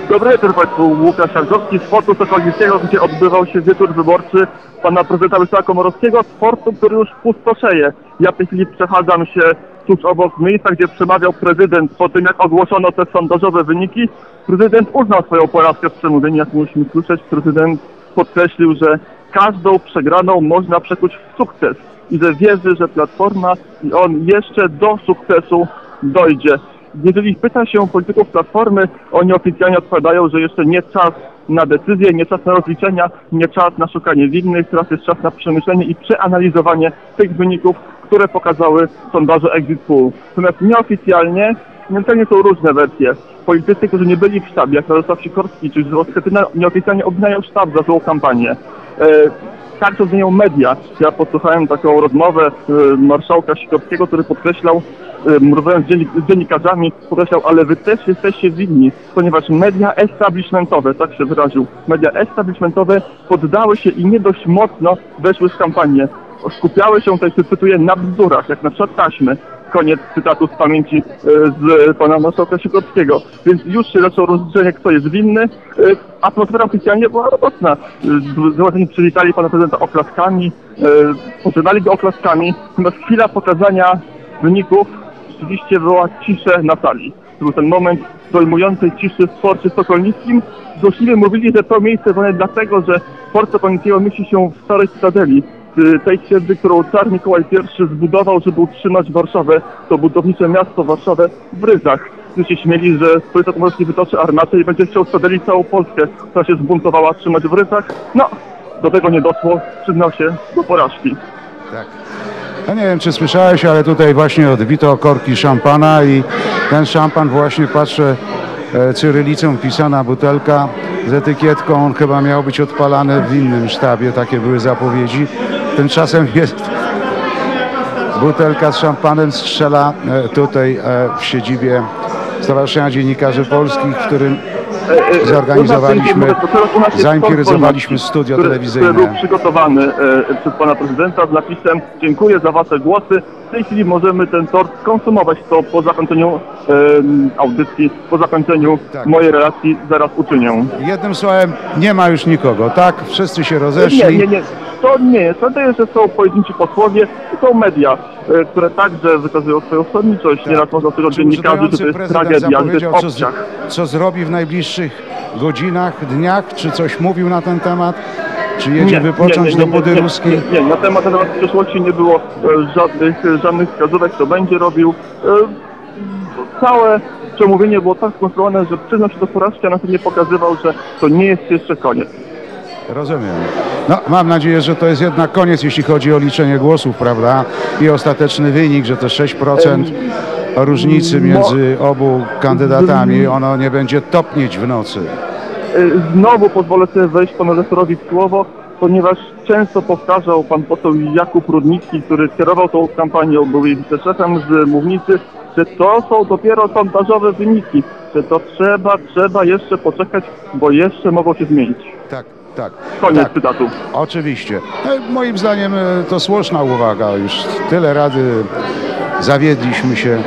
Speaker 12: Dobry wieczór Państwu, Łukasz Jarzowski z Fortu Sokolnickiego, gdzie odbywał się wieczór wyborczy pana prezydenta Wysława Komorowskiego z Fortu, który już pustoszeje. Ja w tej chwili przechadzam się tuż obok miejsca, gdzie przemawiał prezydent po tym, jak ogłoszono te sondażowe wyniki. Prezydent uznał swoją porażkę w przemówieniu, jak mogliśmy słyszeć. Prezydent podkreślił, że każdą przegraną można przekuć w sukces i że wierzy, że Platforma i on jeszcze do sukcesu dojdzie. Jeżeli pyta się polityków Platformy, oni oficjalnie odpowiadają, że jeszcze nie czas na decyzję, nie czas na rozliczenia, nie czas na szukanie winnych, teraz jest czas na przemyślenie i przeanalizowanie tych wyników, które pokazały sondaże Exit Poll. Natomiast nieoficjalnie, nieoficjalnie są różne wersje. Politycy, którzy nie byli w sztabie, jak Radosław Sikorski czy Grzegorz Schetyna, nieoficjalnie obwiniają sztab za złą kampanię. E, Także zmienią media. Ja posłuchałem taką rozmowę y, marszałka Sikorskiego, który podkreślał, y, mówiąc z, dziennik, z dziennikarzami, podkreślał, ale wy też jesteście winni, ponieważ media establishmentowe, tak się wyraził, media establishmentowe poddały się i nie dość mocno weszły w kampanię. Skupiały się, tutaj cytuję, na bzdurach, jak na przykład taśmy. Koniec cytatu z pamięci y, z pana marszałka Sikorskiego. Więc już się zaczęło rozliczenie, kto jest winny. Y, atmosfera oficjalnie była radosna. Y, Złożeni przywitali pana prezydenta oklaskami, y, pożegnali go oklaskami. Natomiast chwila pokazania wyników rzeczywiście była ciszę na sali. To był ten moment dojmującej ciszy w Forcie Sokolnickim. Złośliwie mówili, że to miejsce wolne dlatego, że Fort Sokolnickiego mieści się w starej cytadeli. Tej twierdzy, którą Czar Mikołaj I zbudował, żeby utrzymać Warszawę, to budownicze miasto Warszawę w Ryzach. Którzy się śmieli, że Wojciech Komorowski wytoczy armatę i będzie chciał stadelić całą Polskę, która się zbuntowała, trzymać w Ryzach. No, do tego nie doszło, przyznał się do porażki.
Speaker 1: Tak. Ja nie wiem, czy słyszałeś, ale tutaj właśnie odbito korki szampana i ten szampan właśnie, patrzę, e, cyrylicą pisana butelka z etykietką, on chyba miał być odpalany w innym sztabie, takie były zapowiedzi. Tymczasem jest butelka z szampanem, strzela e, tutaj e, w siedzibie Stowarzyszenia Dziennikarzy Polskich, w którym zorganizowaliśmy, zaimprezowaliśmy studio telewizyjne.
Speaker 12: Który był przygotowany e, przez pana prezydenta z napisem "Dziękuję za wasze głosy". W tej chwili możemy ten tort skonsumować, to po zakończeniu e, audycji, po zakończeniu tak. mojej relacji zaraz uczynię.
Speaker 1: Jednym słowem, nie ma już nikogo, tak? Wszyscy się rozeszli.
Speaker 12: Nie, nie, nie. To nie jest. Wydaje się, że są pojedynczy posłowie, są media, e, które także wykazują swoją stronniczość.
Speaker 1: Tak.
Speaker 12: Nieraz można słyszeć od dziennikarzy, że to jest tragedia, że to jest obciach.
Speaker 1: Co, co zrobi w najbliższych godzinach, dniach? Czy coś mówił na ten temat? Czy jedzie nie, wypocząć nie, nie, nie, do Budy
Speaker 12: nie,
Speaker 1: Ruskiej?
Speaker 12: Nie, nie, na temat, na temat przeszłości nie było e, żadnych, żadnych wskazówek, co będzie robił. E, całe przemówienie było tak skonstruowane, że przyznał się do porażki, a na tym nie pokazywał, że to nie jest jeszcze koniec.
Speaker 1: Rozumiem. No, mam nadzieję, że to jest jednak koniec, jeśli chodzi o liczenie głosów, prawda? I ostateczny wynik, że te sześć procent różnicy między obu kandydatami, ono nie będzie topnieć w nocy.
Speaker 12: Znowu pozwolę sobie wejść panu rektorowi w słowo, ponieważ często powtarzał pan poseł Jakub Rudnicki, który kierował tą kampanią, był jej wiceszefem z mównicy, że to są dopiero sondażowe wyniki, że to trzeba, trzeba jeszcze poczekać, bo jeszcze mogą się zmienić.
Speaker 1: Tak. Tak,
Speaker 12: koniec
Speaker 1: tak,
Speaker 12: cytatu.
Speaker 1: Oczywiście. Moim zdaniem to słuszna uwaga. Już tyle razy zawiedliśmy się,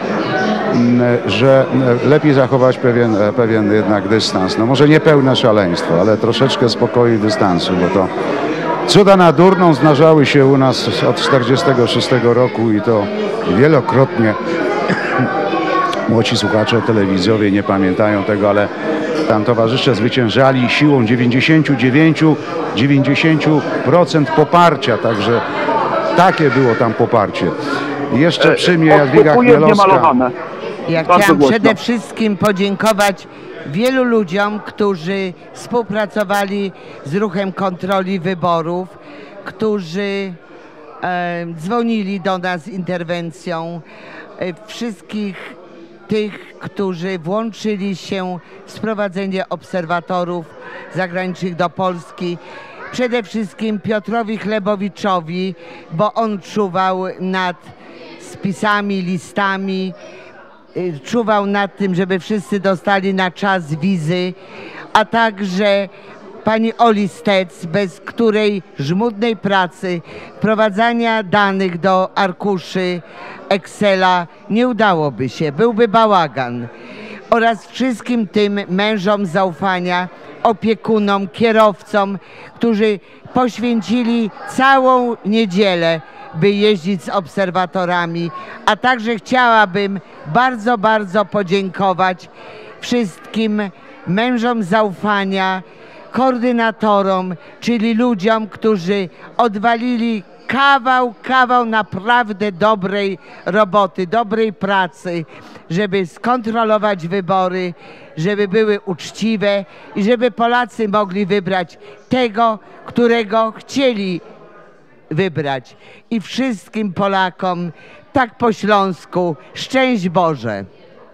Speaker 1: że lepiej zachować pewien, pewien jednak dystans. No może nie pełne szaleństwo, ale troszeczkę spokoju i dystansu, bo to cuda na durną zdarzały się u nas od tysiąc dziewięćset czterdziestego szóstego roku i to wielokrotnie. Młodzi słuchacze telewizjowie nie pamiętają tego, ale tam towarzysze zwyciężali siłą dziewięćdziesiąt dziewięć do dziewięćdziesięciu procent poparcia, także takie było tam poparcie. I jeszcze przy mnie Jadwiga Chmielowska.
Speaker 3: Ja chciałam przede wszystkim podziękować wielu ludziom, którzy współpracowali z ruchem kontroli wyborów, którzy e, dzwonili do nas z interwencją, e, wszystkich tych, którzy włączyli się w sprowadzenie obserwatorów zagranicznych do Polski. Przede wszystkim Piotrowi Chlebowiczowi, bo on czuwał nad spisami, listami, czuwał nad tym, żeby wszyscy dostali na czas wizy, a także pani Oli Stec, bez której żmudnej pracy, wprowadzania danych do arkuszy Excela nie udałoby się, byłby bałagan. oraz wszystkim tym mężom zaufania, opiekunom, kierowcom, którzy poświęcili całą niedzielę, by jeździć z obserwatorami, a także chciałabym bardzo, bardzo podziękować wszystkim mężom zaufania, koordynatorom, czyli ludziom, którzy odwalili kawał, kawał naprawdę dobrej roboty, dobrej pracy, żeby skontrolować wybory, żeby były uczciwe i żeby Polacy mogli wybrać tego, którego chcieli wybrać. I wszystkim Polakom, tak po śląsku, szczęść Boże.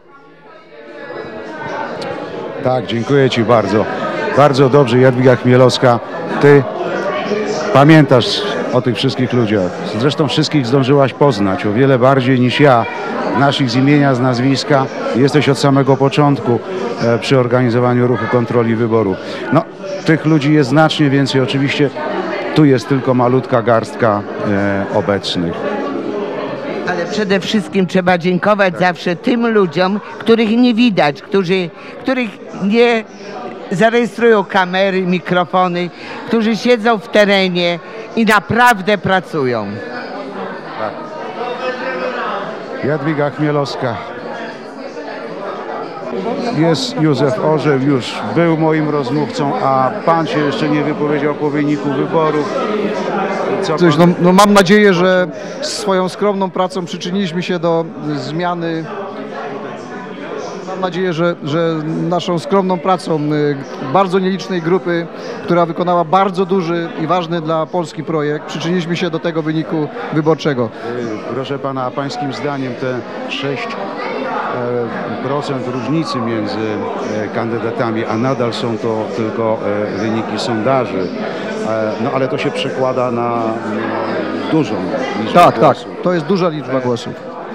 Speaker 1: Tak, dziękuję Ci bardzo. Bardzo dobrze, Jadwiga Chmielowska. Ty pamiętasz o tych wszystkich ludziach. Zresztą wszystkich zdążyłaś poznać o wiele bardziej niż ja. Naszych z imienia, z nazwiska. Jesteś od samego początku e, przy organizowaniu ruchu kontroli wyborów. No, tych ludzi jest znacznie więcej. Oczywiście tu jest tylko malutka garstka e, obecnych.
Speaker 3: Ale przede wszystkim trzeba dziękować zawsze tym ludziom, których nie widać, którzy, których nie zarejestrują kamery, mikrofony, którzy siedzą w terenie i naprawdę pracują.
Speaker 1: Tak. Jadwiga Chmielowska. Jest Józef Orzeł, już był moim rozmówcą, a pan się jeszcze nie wypowiedział po wyniku wyborów. Co
Speaker 4: Coś,
Speaker 1: pan...
Speaker 4: no, no mam nadzieję, że swoją skromną pracą przyczyniliśmy się do zmiany. Mam nadzieję, że, że naszą skromną pracą bardzo nielicznej grupy, która wykonała bardzo duży i ważny dla Polski projekt, przyczyniliśmy się do tego wyniku wyborczego.
Speaker 1: Proszę pana, a pańskim zdaniem te sześć procent różnicy między kandydatami, a nadal są to tylko wyniki sondaży, no ale to się przekłada na dużą liczbę
Speaker 4: Tak,
Speaker 1: głosów.
Speaker 4: tak, to jest duża liczba głosów.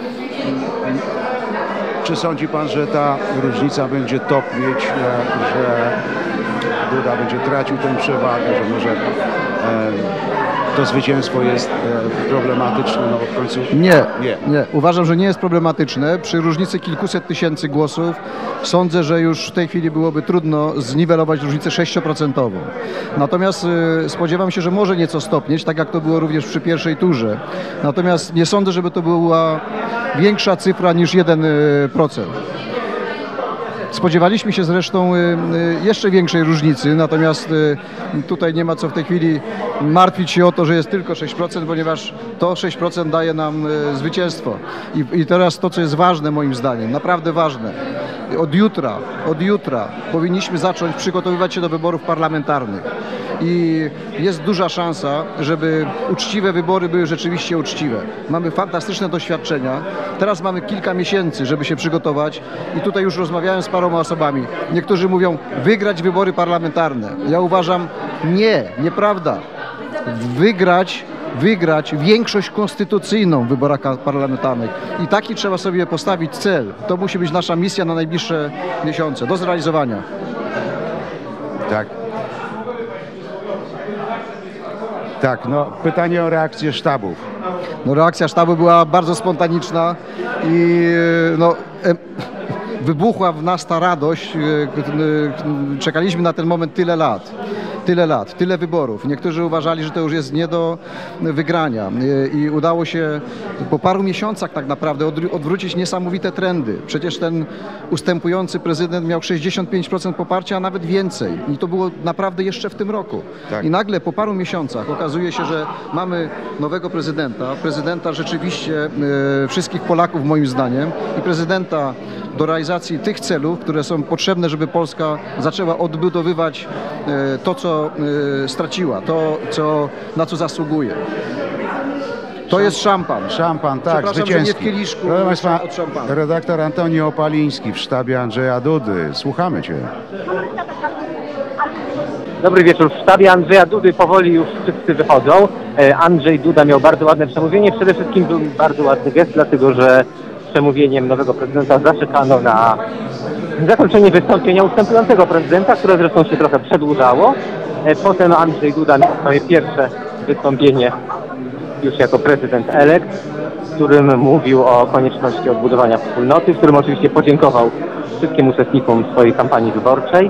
Speaker 1: Czy sądzi pan, że ta różnica będzie topnieć, że Duda będzie tracił tę przewagę, że może to zwycięstwo jest problematyczne, no bo w końcu...
Speaker 4: Nie,
Speaker 1: nie,
Speaker 4: nie. Uważam, że nie jest problematyczne. Przy różnicy kilkuset tysięcy głosów sądzę, że już w tej chwili byłoby trudno zniwelować różnicę sześcioprocentową. Natomiast y, spodziewam się, że może nieco stopnieć, tak jak to było również przy pierwszej turze. Natomiast nie sądzę, żeby to była większa cyfra niż jeden procent. Spodziewaliśmy się zresztą jeszcze większej różnicy, natomiast tutaj nie ma co w tej chwili martwić się o to, że jest tylko sześć procent, ponieważ to sześć procent daje nam zwycięstwo. I, i teraz to, co jest ważne moim zdaniem, naprawdę ważne, od jutra, od jutra powinniśmy zacząć przygotowywać się do wyborów parlamentarnych. I jest duża szansa, żeby uczciwe wybory były rzeczywiście uczciwe. Mamy fantastyczne doświadczenia. Teraz mamy kilka miesięcy, żeby się przygotować i tutaj już rozmawiałem z paroma osobami. Niektórzy mówią wygrać wybory parlamentarne. Ja uważam nie, nieprawda. Wygrać wygrać większość konstytucyjną w wyborach parlamentarnych. I taki trzeba sobie postawić cel. To musi być nasza misja na najbliższe miesiące, do zrealizowania.
Speaker 1: Tak. Tak, no pytanie o reakcję sztabów.
Speaker 4: No reakcja sztabu była bardzo spontaniczna i no, e, wybuchła w nas ta radość. E, czekaliśmy na ten moment tyle lat. Tyle lat, tyle wyborów. Niektórzy uważali, że to już jest nie do wygrania i, i udało się po paru miesiącach tak naprawdę odwrócić niesamowite trendy. Przecież ten ustępujący prezydent miał sześćdziesiąt pięć procent poparcia, a nawet więcej. I to było naprawdę jeszcze w tym roku. Tak. I nagle po paru miesiącach okazuje się, że mamy nowego prezydenta, prezydenta rzeczywiście e, wszystkich Polaków moim zdaniem i prezydenta do realizacji tych celów, które są potrzebne, żeby Polska zaczęła odbudowywać e, to, co y, straciła, to, co, na co zasługuje. To jest szampan.
Speaker 1: Szampan, tak,
Speaker 4: zwycięski. Że nie w kieliszku,
Speaker 1: Proszę Państwa,
Speaker 4: od szampana.
Speaker 1: redaktor Antoni Opaliński w sztabie Andrzeja Dudy. Słuchamy Cię.
Speaker 5: Dobry wieczór. W sztabie Andrzeja Dudy powoli już wszyscy wychodzą. Andrzej Duda miał bardzo ładne przemówienie. Przede wszystkim był bardzo ładny gest, dlatego że przemówieniem nowego prezydenta zaczekano na zakończenie wystąpienia ustępującego prezydenta, które zresztą się trochę przedłużało. Potem Andrzej Duda miał swoje pierwsze wystąpienie już jako prezydent elekt. którym mówił o konieczności odbudowania wspólnoty, w którym oczywiście podziękował wszystkim uczestnikom swojej kampanii wyborczej.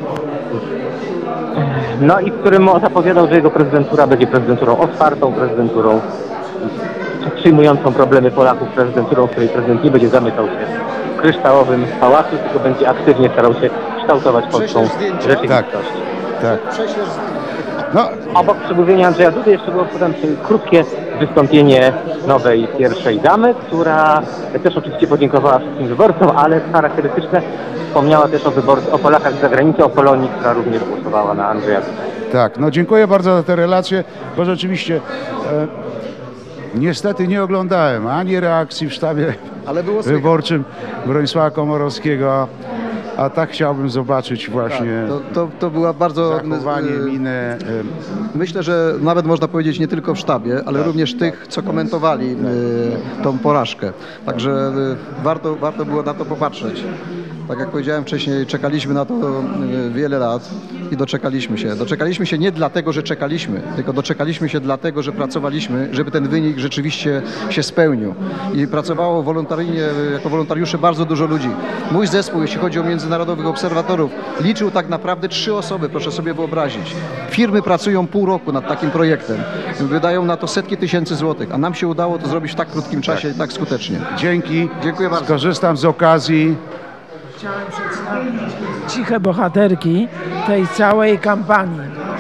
Speaker 5: No i w którym zapowiadał, że jego prezydentura będzie prezydenturą otwartą, prezydenturą przyjmującą problemy Polaków, prezydenturą, w której prezydent nie będzie zamykał się w kryształowym pałacu, tylko będzie aktywnie starał się kształtować polską rzeczywistość.
Speaker 1: Tak, tak.
Speaker 5: No. Obok przemówienia Andrzeja Dudy jeszcze było potem krótkie wystąpienie nowej pierwszej damy, która też oczywiście podziękowała wszystkim wyborcom, ale charakterystyczne wspomniała też o, wybor- o Polakach z zagranicy, o Polonii, która również głosowała na Andrzeja Dudę.
Speaker 1: Tak, no dziękuję bardzo za te relacje, bo rzeczywiście e, niestety nie oglądałem ani reakcji w sztabie
Speaker 4: Ale było
Speaker 1: wyborczym Bronisława Komorowskiego, a tak chciałbym zobaczyć właśnie
Speaker 4: tak, to, to, to była bardzo
Speaker 1: zachowanie, minę.
Speaker 4: Myślę, że nawet można powiedzieć nie tylko w sztabie, ale tak, również tak. tych, co komentowali tak. tą porażkę. Także warto, warto było na to popatrzeć. Tak jak powiedziałem wcześniej, czekaliśmy na to wiele lat i doczekaliśmy się. Doczekaliśmy się nie dlatego, że czekaliśmy, tylko doczekaliśmy się dlatego, że pracowaliśmy, żeby ten wynik rzeczywiście się spełnił. I pracowało wolontaryjnie, jako wolontariusze bardzo dużo ludzi. Mój zespół, jeśli chodzi o międzynarodowych obserwatorów, liczył tak naprawdę trzy osoby, proszę sobie wyobrazić. Firmy pracują pół roku nad takim projektem. Wydają na to setki tysięcy złotych, a nam się udało to zrobić w tak krótkim czasie tak. i tak skutecznie.
Speaker 1: Dzięki.
Speaker 4: Dziękuję bardzo.
Speaker 1: Skorzystam z okazji.
Speaker 6: Chciałem przedstawić ciche bohaterki tej całej kampanii.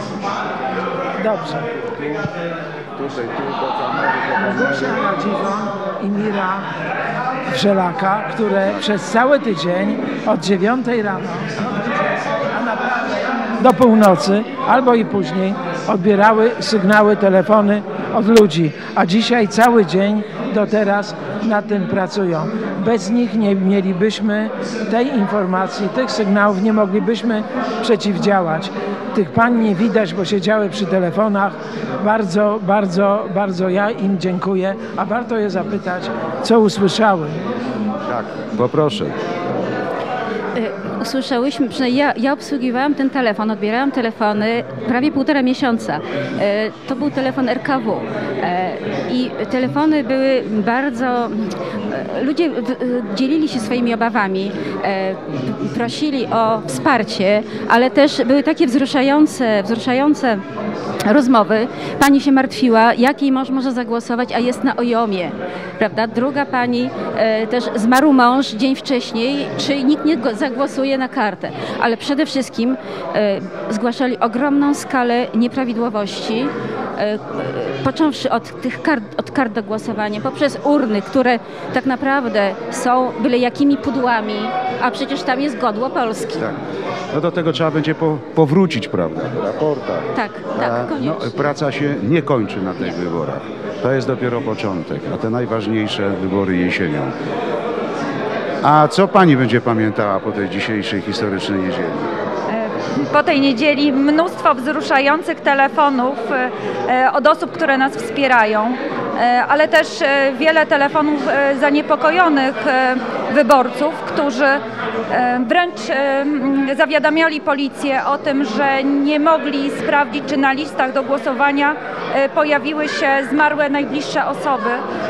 Speaker 6: Dobrze.
Speaker 1: Tutaj,
Speaker 6: Gusia Radziwon i Mira Żelaka, które przez cały tydzień od dziewiątej rano a naprawdę do północy albo i później odbierały sygnały, telefony od ludzi, a dzisiaj cały dzień do teraz nad tym pracują. Bez nich nie mielibyśmy tej informacji, tych sygnałów, nie moglibyśmy przeciwdziałać. Tych pań nie widać, bo siedziały przy telefonach. Bardzo, bardzo, bardzo ja im dziękuję, a warto je zapytać, co usłyszały.
Speaker 1: Tak, poproszę.
Speaker 13: Usłyszałyśmy, przynajmniej ja, ja obsługiwałam ten telefon, odbierałam telefony prawie półtora miesiąca. To był telefon R K W i telefony były bardzo... Ludzie dzielili się swoimi obawami, prosili o wsparcie, ale też były takie wzruszające, wzruszające rozmowy. Pani się martwiła, jaki mąż może zagłosować, a jest na ojomie, prawda? Druga pani e, też zmarł mąż dzień wcześniej, czy nikt nie zagłosuje na kartę. Ale przede wszystkim e, zgłaszali ogromną skalę nieprawidłowości, e, począwszy od tych kart, od kart do głosowania, poprzez urny, które tak naprawdę są byle jakimi pudłami, a przecież tam jest godło Polski.
Speaker 1: Tak. No do tego trzeba będzie po, powrócić, prawda, w raportach.
Speaker 13: Tak, tak, koniecznie.
Speaker 1: No, praca się nie kończy na tych wyborach. To jest dopiero początek, a te najważniejsze wybory jesienią. A co pani będzie pamiętała po tej dzisiejszej historycznej niedzieli?
Speaker 14: Po tej niedzieli mnóstwo wzruszających telefonów od osób, które nas wspierają, ale też wiele telefonów zaniepokojonych wyborców, którzy wręcz zawiadamiali policję o tym, że nie mogli sprawdzić, czy na listach do głosowania pojawiły się zmarłe najbliższe osoby.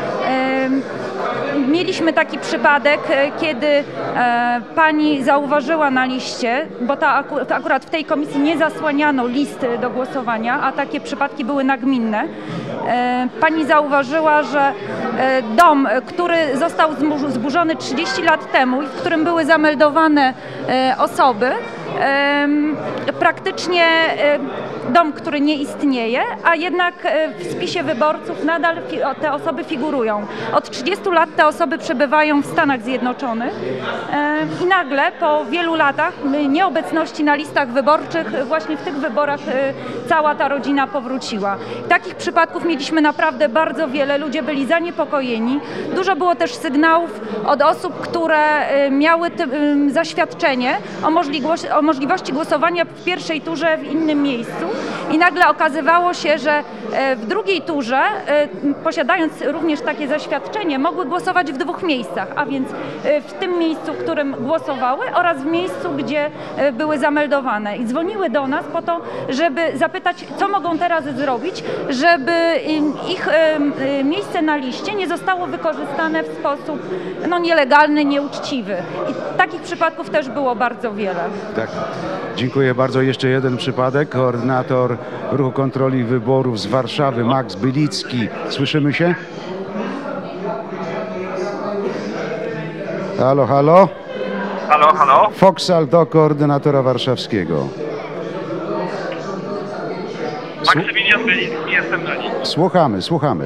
Speaker 14: Mieliśmy taki przypadek, kiedy e, pani zauważyła na liście, bo ta, akurat w tej komisji nie zasłaniano list do głosowania, a takie przypadki były nagminne. E, pani zauważyła, że e, dom, który został zburzony trzydzieści lat temu i w którym były zameldowane e, osoby, e, praktycznie e, dom, który nie istnieje, a jednak w spisie wyborców nadal te osoby figurują. Od trzydziestu lat te osoby przebywają w Stanach Zjednoczonych i nagle po wielu latach nieobecności na listach wyborczych właśnie w tych wyborach cała ta rodzina powróciła. Takich przypadków mieliśmy naprawdę bardzo wiele, ludzie byli zaniepokojeni. Dużo było też sygnałów od osób, które miały zaświadczenie o możliwości głosowania w pierwszej turze w innym miejscu i nagle okazywało się, że w drugiej turze, posiadając również takie zaświadczenie, mogły głosować w dwóch miejscach, a więc w tym miejscu, w którym głosowały oraz w miejscu, gdzie były zameldowane. I dzwoniły do nas po to, żeby zapytać, co mogą teraz zrobić, żeby ich miejsce na liście nie zostało wykorzystane w sposób no, nielegalny, nieuczciwy. I takich przypadków też było bardzo wiele.
Speaker 1: Tak. Dziękuję bardzo. Jeszcze jeden przypadek. Koordynator Ruchu Kontroli Wyborów z Warszawy, Max Bylicki. Słyszymy się? Halo, halo?
Speaker 15: Halo, halo?
Speaker 1: Foksal do koordynatora warszawskiego.
Speaker 15: Maksymilian Bylicki, jestem na linii.
Speaker 1: Słuchamy, słuchamy.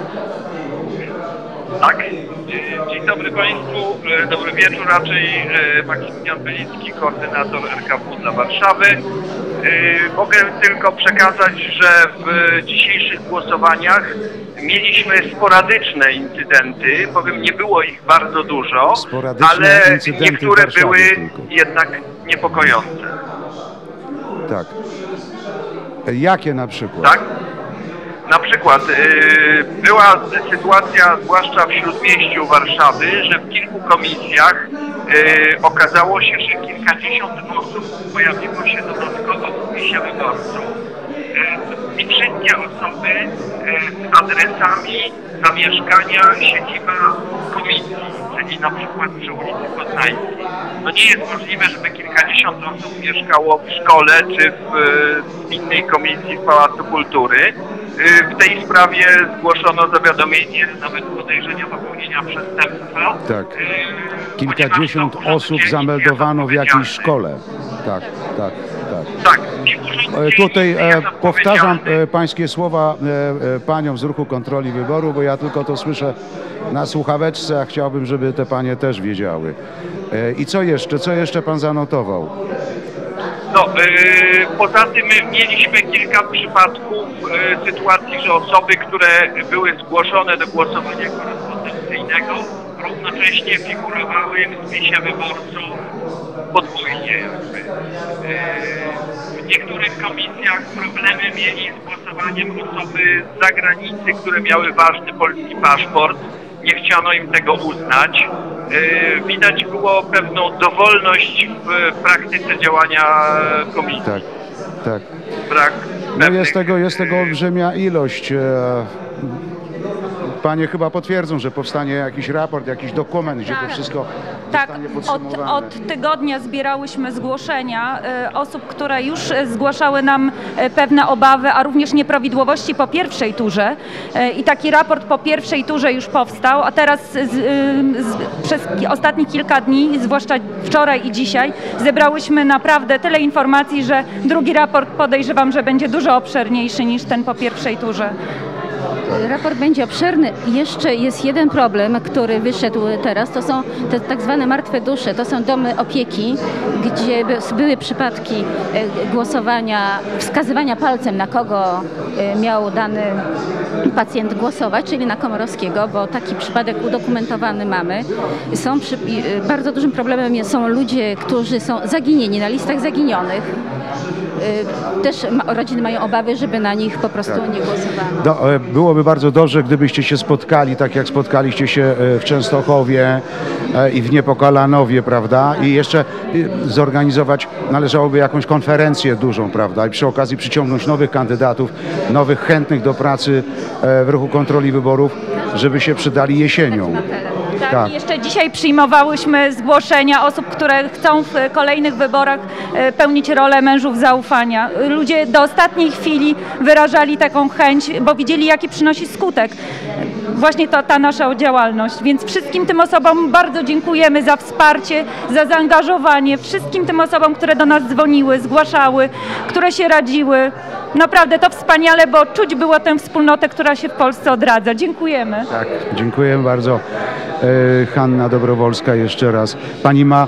Speaker 15: Tak? Dzień dobry Państwu, dobry wieczór raczej. Maksymilian Bylicki, koordynator R K W dla Warszawy. Mogę tylko przekazać, że w dzisiejszych głosowaniach mieliśmy sporadyczne incydenty, powiem, nie było ich bardzo dużo, ale niektóre były tylko jednak niepokojące.
Speaker 1: Tak. Jakie na przykład?
Speaker 15: Tak. Na przykład yy, była sytuacja, zwłaszcza w śródmieściu Warszawy, że w kilku komisjach yy, okazało się, że kilkadziesiąt osób pojawiło się dodatkowo w spisie wyborców. Yy, I wszystkie osoby yy, z adresami zamieszkania siedziba komisji, czyli na przykład przy ulicy Poznańskiej. No nie jest możliwe, żeby kilkadziesiąt osób mieszkało w szkole czy w, w innej komisji w Pałacu Kultury. W tej sprawie zgłoszono zawiadomienie, nawet podejrzenia popełnienia przestępstwa.
Speaker 1: Tak. Kilkadziesiąt osób zameldowano w jakiejś szkole. Tak, tak, tak.
Speaker 15: Tak.
Speaker 1: Tutaj e, powtarzam e, pańskie słowa e, e, paniom z Ruchu Kontroli Wyboru, bo ja tylko to słyszę na słuchaweczce, a chciałbym, żeby te panie też wiedziały. E, I co jeszcze? Co jeszcze pan zanotował?
Speaker 15: No, yy, poza tym mieliśmy kilka przypadków yy, sytuacji, że osoby, które były zgłoszone do głosowania korespondencyjnego, równocześnie figurowały w spisie wyborców podwójnie. Jakby. Yy, w niektórych komisjach problemy mieli z głosowaniem osoby z zagranicy, które miały ważny polski paszport. Nie chciano im tego uznać. Widać było pewną dowolność w praktyce działania komisji.
Speaker 1: Tak, tak.
Speaker 15: Brak
Speaker 1: no jest tego, jest tego olbrzymia ilość. Panie chyba potwierdzą, że powstanie jakiś raport, jakiś dokument, gdzie to wszystko
Speaker 14: tak,
Speaker 1: zostanie
Speaker 14: od,
Speaker 1: podsumowane.
Speaker 14: od tygodnia zbierałyśmy zgłoszenia y, osób, które już zgłaszały nam y, pewne obawy, a również nieprawidłowości po pierwszej turze. Y, I taki raport po pierwszej turze już powstał, a teraz z, y, z, przez ostatnie kilka dni, zwłaszcza wczoraj i dzisiaj, zebrałyśmy naprawdę tyle informacji, że drugi raport podejrzewam, że będzie dużo obszerniejszy niż ten po pierwszej turze.
Speaker 13: Raport będzie obszerny. Jeszcze jest jeden problem, który wyszedł teraz. To są te tak zwane martwe dusze. To są domy opieki, gdzie były przypadki głosowania, wskazywania palcem, na kogo miał dany pacjent głosować, czyli na Komorowskiego, bo taki przypadek udokumentowany mamy. Są przy, bardzo dużym problemem są ludzie, którzy są zaginieni na listach zaginionych. Też rodziny mają obawy, żeby na nich po prostu tak nie głosowano.
Speaker 1: Do, byłoby bardzo dobrze, gdybyście się spotkali, tak jak spotkaliście się w Częstochowie i w Niepokalanowie, prawda? I jeszcze zorganizować, należałoby jakąś konferencję dużą, prawda? I przy okazji przyciągnąć nowych kandydatów, nowych chętnych do pracy w Ruchu Kontroli Wyborów, żeby się przydali jesienią.
Speaker 14: Tak, tak. I jeszcze dzisiaj przyjmowałyśmy zgłoszenia osób, które chcą w kolejnych wyborach pełnić rolę mężów zaufania. Ludzie do ostatniej chwili wyrażali taką chęć, bo widzieli, jaki przynosi skutek właśnie to, ta nasza działalność. Więc wszystkim tym osobom bardzo dziękujemy za wsparcie, za zaangażowanie. Wszystkim tym osobom, które do nas dzwoniły, zgłaszały, które się radziły. Naprawdę to wspaniale, bo czuć było tę wspólnotę, która się w Polsce odradza. Dziękujemy.
Speaker 1: Tak, dziękujemy bardzo. Hanna Dobrowolska jeszcze raz. Pani ma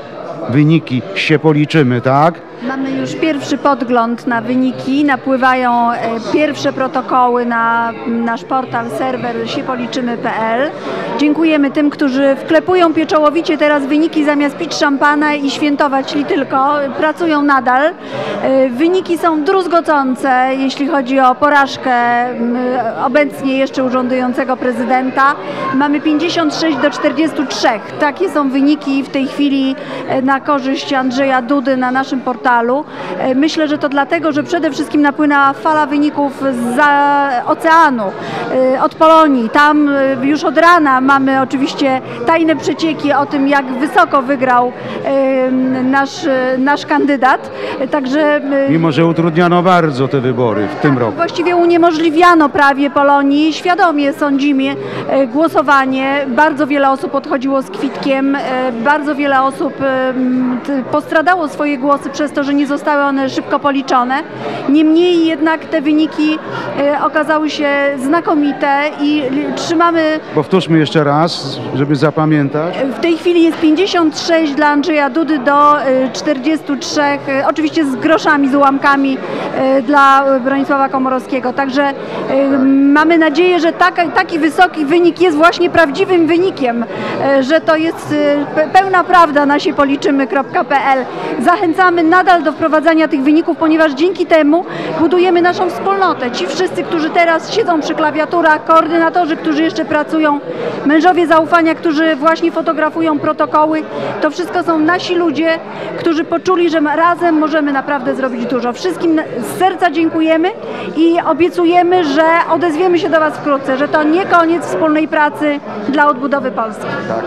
Speaker 1: wyniki się policzymy, tak?
Speaker 2: Mamy już pierwszy podgląd na wyniki, napływają e, pierwsze protokoły na nasz portal, serwer siepoliczymy kropka pe el. Dziękujemy tym, którzy wklepują pieczołowicie teraz wyniki zamiast pić szampana i świętować li tylko. Pracują nadal. E, wyniki są druzgocące, jeśli chodzi o porażkę m, obecnie jeszcze urzędującego prezydenta. Mamy pięćdziesiąt sześć do czterdziestu trzech. Takie są wyniki w tej chwili e, na korzyść Andrzeja Dudy na naszym portalu. Myślę, że to dlatego, że przede wszystkim napłynęła fala wyników zza oceanu, od Polonii. Tam już od rana mamy oczywiście tajne przecieki o tym, jak wysoko wygrał nasz, nasz kandydat. Także
Speaker 1: mimo że utrudniano bardzo te wybory w tym roku.
Speaker 2: Właściwie uniemożliwiano prawie Polonii. Świadomie sądzimy głosowanie. Bardzo wiele osób odchodziło z kwitkiem. Bardzo wiele osób postradało swoje głosy przez to, że nie zostały one szybko policzone. Niemniej jednak te wyniki e, okazały się znakomite i trzymamy...
Speaker 1: Powtórzmy jeszcze raz, żeby zapamiętać.
Speaker 2: W tej chwili jest pięćdziesiąt sześć dla Andrzeja Dudy do e, czterdziestu trzech, e, oczywiście z groszami, z ułamkami e, dla Bronisława Komorowskiego. Także e, mamy nadzieję, że taka, taki wysoki wynik jest właśnie prawdziwym wynikiem, e, że to jest e, pełna prawda na siepoliczymy kropka pe el. Zachęcamy nadal do wprowadzania tych wyników, ponieważ dzięki temu budujemy naszą wspólnotę. Ci wszyscy, którzy teraz siedzą przy klawiaturach, koordynatorzy, którzy jeszcze pracują, mężowie zaufania, którzy właśnie fotografują protokoły, to wszystko są nasi ludzie, którzy poczuli, że razem możemy naprawdę zrobić dużo. Wszystkim z serca dziękujemy i obiecujemy, że odezwiemy się do Was wkrótce, że to nie koniec wspólnej pracy dla odbudowy Polski.
Speaker 1: Tak.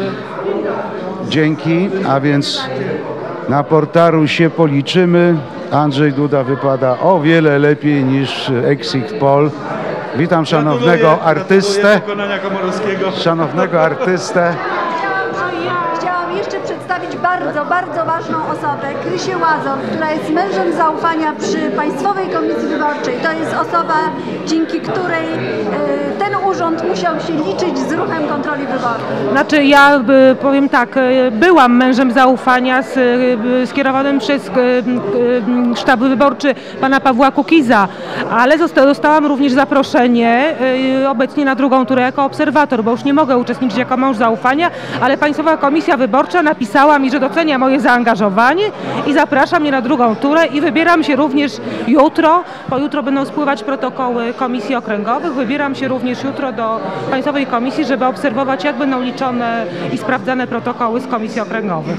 Speaker 1: Dzięki, a więc na portalu się policzymy. Andrzej Duda wypada o wiele lepiej niż Exit Poll. Witam szanownego artystę. Szanownego artystę.
Speaker 2: Chciałam jeszcze przedstawić bardzo, bardzo ważną osobę, Krysię Łazor, która jest mężem zaufania przy Państwowej Komisji Wyborczej. To jest osoba, dzięki której e, ten urząd musiał się liczyć z ruchem kontroli wyborów.
Speaker 16: Znaczy ja y, powiem tak, y, byłam mężem zaufania z, y, skierowanym przez y, y, sztab wyborczy pana Pawła Kukiza, ale zosta dostałam również zaproszenie y, obecnie na drugą turę jako obserwator, bo już nie mogę uczestniczyć jako mąż zaufania, ale Państwowa Komisja Wyborcza napisała mi, że docenia moje zaangażowanie i zaprasza mnie na drugą turę i wybieram się również jutro, pojutrze będą spływać protokoły komisji okręgowych, wybieram się również jutro do Państwowej Komisji, żeby obserwować, jak będą liczone i sprawdzane protokoły z komisji okręgowych.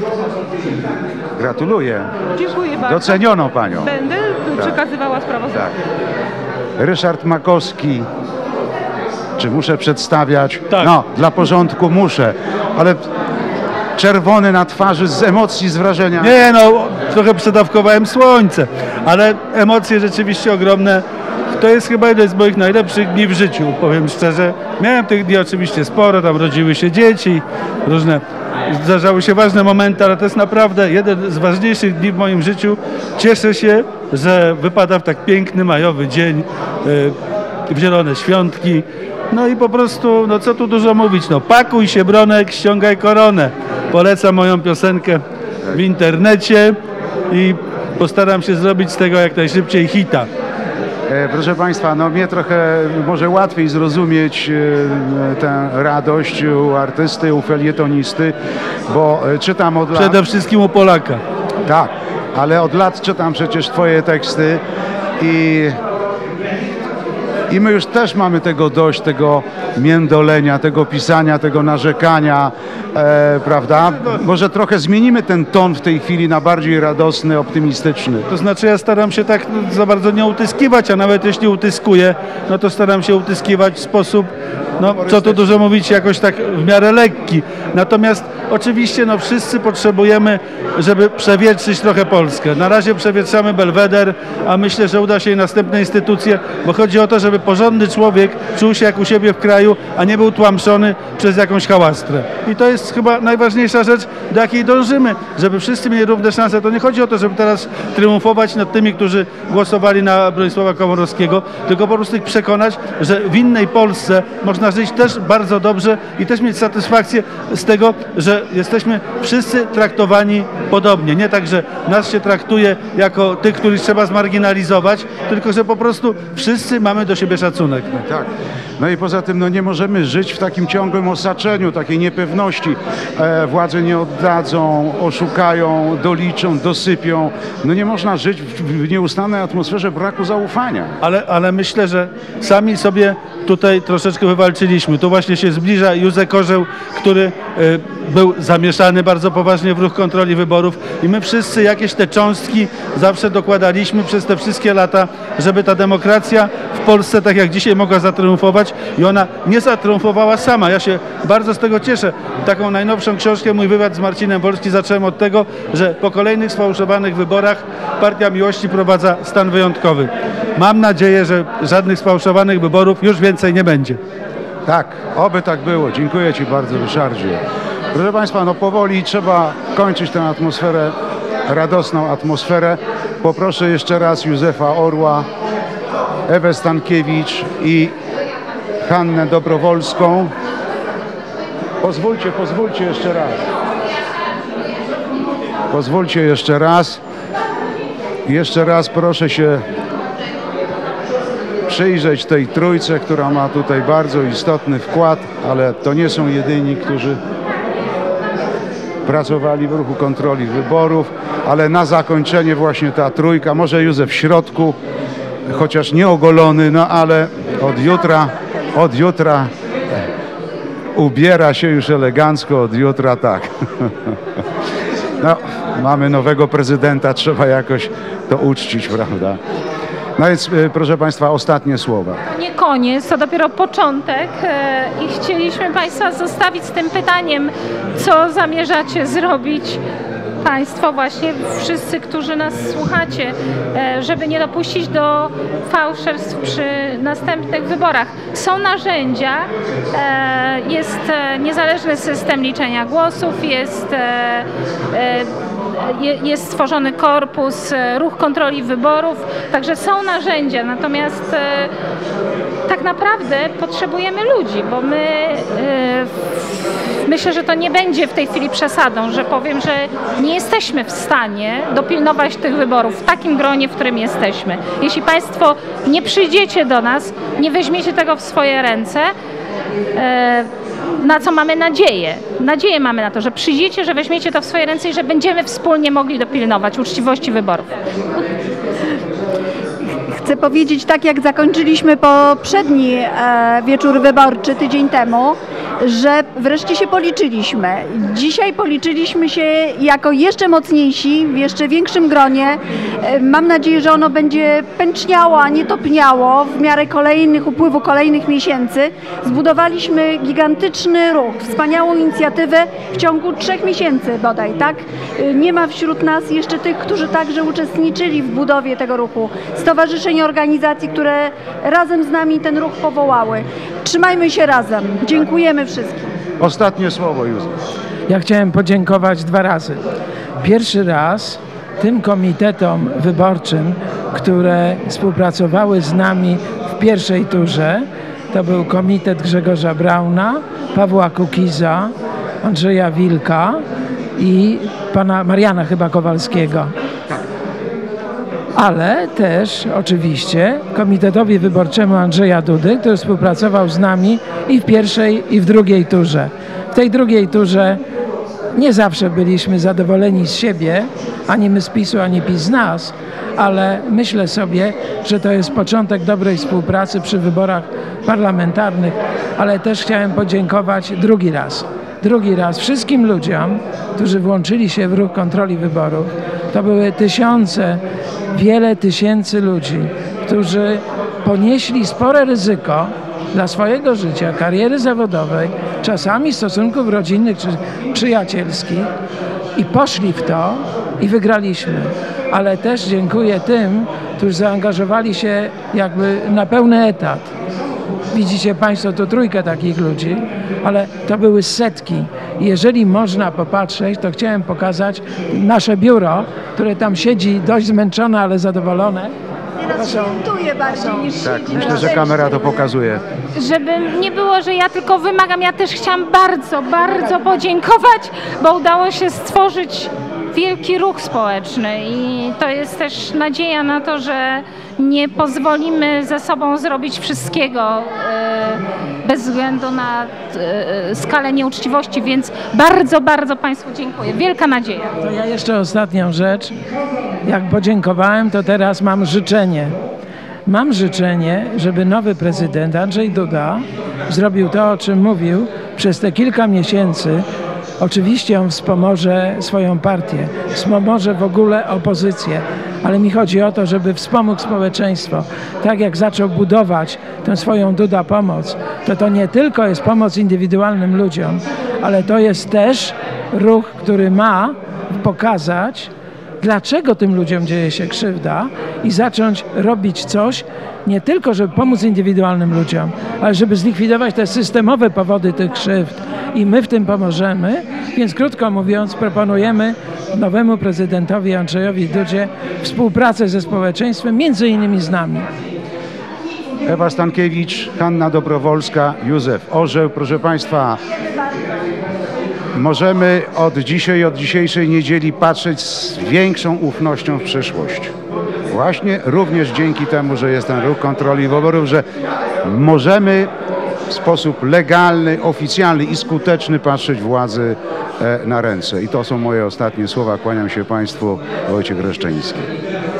Speaker 1: Gratuluję.
Speaker 16: Dziękuję bardzo.
Speaker 1: Doceniono Panią.
Speaker 16: Będę
Speaker 1: tak.
Speaker 16: przekazywała sprawozdanie.
Speaker 1: Tak. Ryszard Makowski. Czy muszę przedstawiać?
Speaker 17: Tak.
Speaker 1: No, dla porządku muszę, ale czerwony na twarzy z emocji, z wrażenia.
Speaker 17: Nie, no, trochę przedawkowałem słońce, ale emocje rzeczywiście ogromne. To jest chyba jeden z moich najlepszych dni w życiu, powiem szczerze. Miałem tych dni oczywiście sporo, tam rodziły się dzieci, różne, zdarzały się ważne momenty, ale to jest naprawdę jeden z ważniejszych dni w moim życiu. Cieszę się, że wypada w tak piękny majowy dzień, w zielone świątki. No i po prostu, no co tu dużo mówić, no pakuj się Bronek, ściągaj koronę. Polecam moją piosenkę w internecie i postaram się zrobić z tego jak najszybciej hita.
Speaker 1: E, proszę Państwa, no mnie trochę może łatwiej zrozumieć e, tę radość u artysty, u felietonisty, bo e, czytam od lat...
Speaker 17: Przede wszystkim u Polaka.
Speaker 1: Tak, ale od lat czytam przecież Twoje teksty i... I my już też mamy tego dość, tego międolenia, tego pisania, tego narzekania, e, prawda? Może trochę zmienimy ten ton w tej chwili na bardziej radosny, optymistyczny.
Speaker 17: To znaczy ja staram się tak no, za bardzo nie utyskiwać, a nawet jeśli utyskuję, no to staram się utyskiwać w sposób, no co tu dużo mówić, jakoś tak w miarę lekki. Natomiast oczywiście no wszyscy potrzebujemy, żeby przewietrzyć trochę Polskę. Na razie przewietrzamy Belweder, a myślę, że uda się i następne instytucje, bo chodzi o to, żeby żeby porządny człowiek czuł się jak u siebie w kraju, a nie był tłamszony przez jakąś hałastrę. I to jest chyba najważniejsza rzecz, do jakiej dążymy, żeby wszyscy mieli równe szanse. To nie chodzi o to, żeby teraz triumfować nad tymi, którzy głosowali na Bronisława Komorowskiego, tylko po prostu ich przekonać, że w innej Polsce można żyć też bardzo dobrze i też mieć satysfakcję z tego, że jesteśmy wszyscy traktowani podobnie. Nie tak, że nas się traktuje jako tych, których trzeba zmarginalizować, tylko że po prostu wszyscy mamy do siebie szacunek.
Speaker 1: Tak. No i poza tym no nie możemy żyć w takim ciągłym osaczeniu, takiej niepewności. E, władze nie oddadzą, oszukają, doliczą, dosypią. No nie można żyć w, w nieustannej atmosferze braku zaufania.
Speaker 17: Ale, ale myślę, że sami sobie tutaj troszeczkę wywalczyliśmy. Tu właśnie się zbliża Józef Orzeł, który y, był zamieszany bardzo poważnie w ruch kontroli wyborów i my wszyscy jakieś te cząstki zawsze dokładaliśmy przez te wszystkie lata, żeby ta demokracja w Polsce tak jak dzisiaj mogła zatriumfować i ona nie zatriumfowała sama. Ja się bardzo z tego cieszę. Taką najnowszą książkę, mój wywiad z Marcinem Wolskim, zacząłem od tego, że po kolejnych sfałszowanych wyborach Partia Miłości prowadza stan wyjątkowy. Mam nadzieję, że żadnych sfałszowanych wyborów już więcej nie będzie.
Speaker 1: Tak, oby tak było. Dziękuję Ci bardzo, Ryszardzie. Proszę Państwa, no powoli trzeba kończyć tę atmosferę, radosną atmosferę. Poproszę jeszcze raz Józefa Orła, Ewę Stankiewicz i Hannę Dobrowolską. Pozwólcie, pozwólcie jeszcze raz. Pozwólcie jeszcze raz. Jeszcze raz proszę się przyjrzeć tej trójce, która ma tutaj bardzo istotny wkład, ale to nie są jedyni, którzy pracowali w ruchu kontroli wyborów, ale na zakończenie właśnie ta trójka, może Józef w środku, chociaż nie ogolony, no ale od jutra, od jutra ubiera się już elegancko, od jutra tak. No, mamy nowego prezydenta, trzeba jakoś to uczcić, prawda? No więc, proszę Państwa, ostatnie słowa.
Speaker 9: To nie koniec, to dopiero początek i chcieliśmy Państwa zostawić z tym pytaniem, co zamierzacie zrobić Państwo, właśnie wszyscy, którzy nas słuchacie, żeby nie dopuścić do fałszerstw przy następnych wyborach. Są narzędzia, jest niezależny system liczenia głosów, jest jest stworzony korpus, ruch kontroli wyborów, także są narzędzia, natomiast tak naprawdę potrzebujemy ludzi, bo my myślę, że to nie będzie w tej chwili przesadą, że powiem, że nie jesteśmy w stanie dopilnować tych wyborów w takim gronie, w którym jesteśmy. Jeśli Państwo nie przyjdziecie do nas, nie weźmiecie tego w swoje ręce, na co mamy nadzieję. Nadzieję mamy na to, że przyjdziecie, że weźmiecie to w swoje ręce i że będziemy wspólnie mogli dopilnować uczciwości wyborów.
Speaker 2: Chcę powiedzieć, tak jak zakończyliśmy poprzedni e, wieczór wyborczy tydzień temu, że wreszcie się policzyliśmy. Dzisiaj policzyliśmy się jako jeszcze mocniejsi, w jeszcze większym gronie. E, mam nadzieję, że ono będzie pęczniało, a nie topniało w miarę kolejnych, upływu kolejnych miesięcy. Zbudowaliśmy gigantyczny ruch, wspaniałą inicjatywę w ciągu trzech miesięcy bodaj, tak? E, nie ma wśród nas jeszcze tych, którzy także uczestniczyli w budowie tego ruchu. Stowarzyszeń, organizacji, które razem z nami ten ruch powołały. Trzymajmy się razem. Dziękujemy wszystkim.
Speaker 1: Ostatnie słowo, Józef.
Speaker 6: Ja chciałem podziękować dwa razy. Pierwszy raz tym komitetom wyborczym, które współpracowały z nami w pierwszej turze. To był komitet Grzegorza Brauna, Pawła Kukiza, Andrzeja Wilka i pana Mariana chyba Kowalskiego. Ale też oczywiście Komitetowi Wyborczemu Andrzeja Dudy, który współpracował z nami i w pierwszej, i w drugiej turze. W tej drugiej turze nie zawsze byliśmy zadowoleni z siebie, ani my z PiSu, ani PiS z nas, ale myślę sobie, że to jest początek dobrej współpracy przy wyborach parlamentarnych, ale też chciałem podziękować drugi raz. Drugi raz wszystkim ludziom, którzy włączyli się w ruch kontroli wyborów. To były tysiące, wiele tysięcy ludzi, którzy ponieśli spore ryzyko dla swojego życia, kariery zawodowej, czasami stosunków rodzinnych czy przyjacielskich i poszli w to i wygraliśmy. Ale też dziękuję tym, którzy zaangażowali się jakby na pełny etat. Widzicie Państwo tu trójkę takich ludzi, ale to były setki. Jeżeli można popatrzeć, to chciałem pokazać nasze biuro, które tam siedzi dość zmęczone, ale zadowolone.
Speaker 2: Teraz świętuje bardziej niż
Speaker 1: Tak,
Speaker 2: siedzi.
Speaker 1: myślę, że kamera to pokazuje.
Speaker 9: Żeby nie było, że ja tylko wymagam, ja też chciałam bardzo, bardzo podziękować, bo udało się stworzyć wielki ruch społeczny i to jest też nadzieja na to, że nie pozwolimy ze sobą zrobić wszystkiego e, bez względu na e, skalę nieuczciwości, więc bardzo, bardzo Państwu dziękuję. Wielka nadzieja.
Speaker 6: To ja jeszcze ostatnią rzecz. Jak podziękowałem, to teraz mam życzenie. Mam życzenie, żeby nowy prezydent Andrzej Duda zrobił to, o czym mówił przez te kilka miesięcy. Oczywiście on wspomoże swoją partię, wspomoże w ogóle opozycję, ale mi chodzi o to, żeby wspomógł społeczeństwo. Tak jak zaczął budować tę swoją Duda pomoc, to to nie tylko jest pomoc indywidualnym ludziom, ale to jest też ruch, który ma pokazać, dlaczego tym ludziom dzieje się krzywda i zacząć robić coś, nie tylko żeby pomóc indywidualnym ludziom, ale żeby zlikwidować te systemowe powody tych krzywd. I my w tym pomożemy, więc krótko mówiąc proponujemy nowemu prezydentowi Andrzejowi Dudzie współpracę ze społeczeństwem, między innymi z nami.
Speaker 1: Ewa Stankiewicz, Hanna Dobrowolska, Józef Orzeł. Proszę Państwa, możemy od dzisiaj, od dzisiejszej niedzieli patrzeć z większą ufnością w przyszłość. Właśnie również dzięki temu, że jest ten ruch kontroli wyborów, że możemy w sposób legalny, oficjalny i skuteczny patrzeć władzy na ręce. I to są moje ostatnie słowa. Kłaniam się Państwu. Wojciech Reszczyński.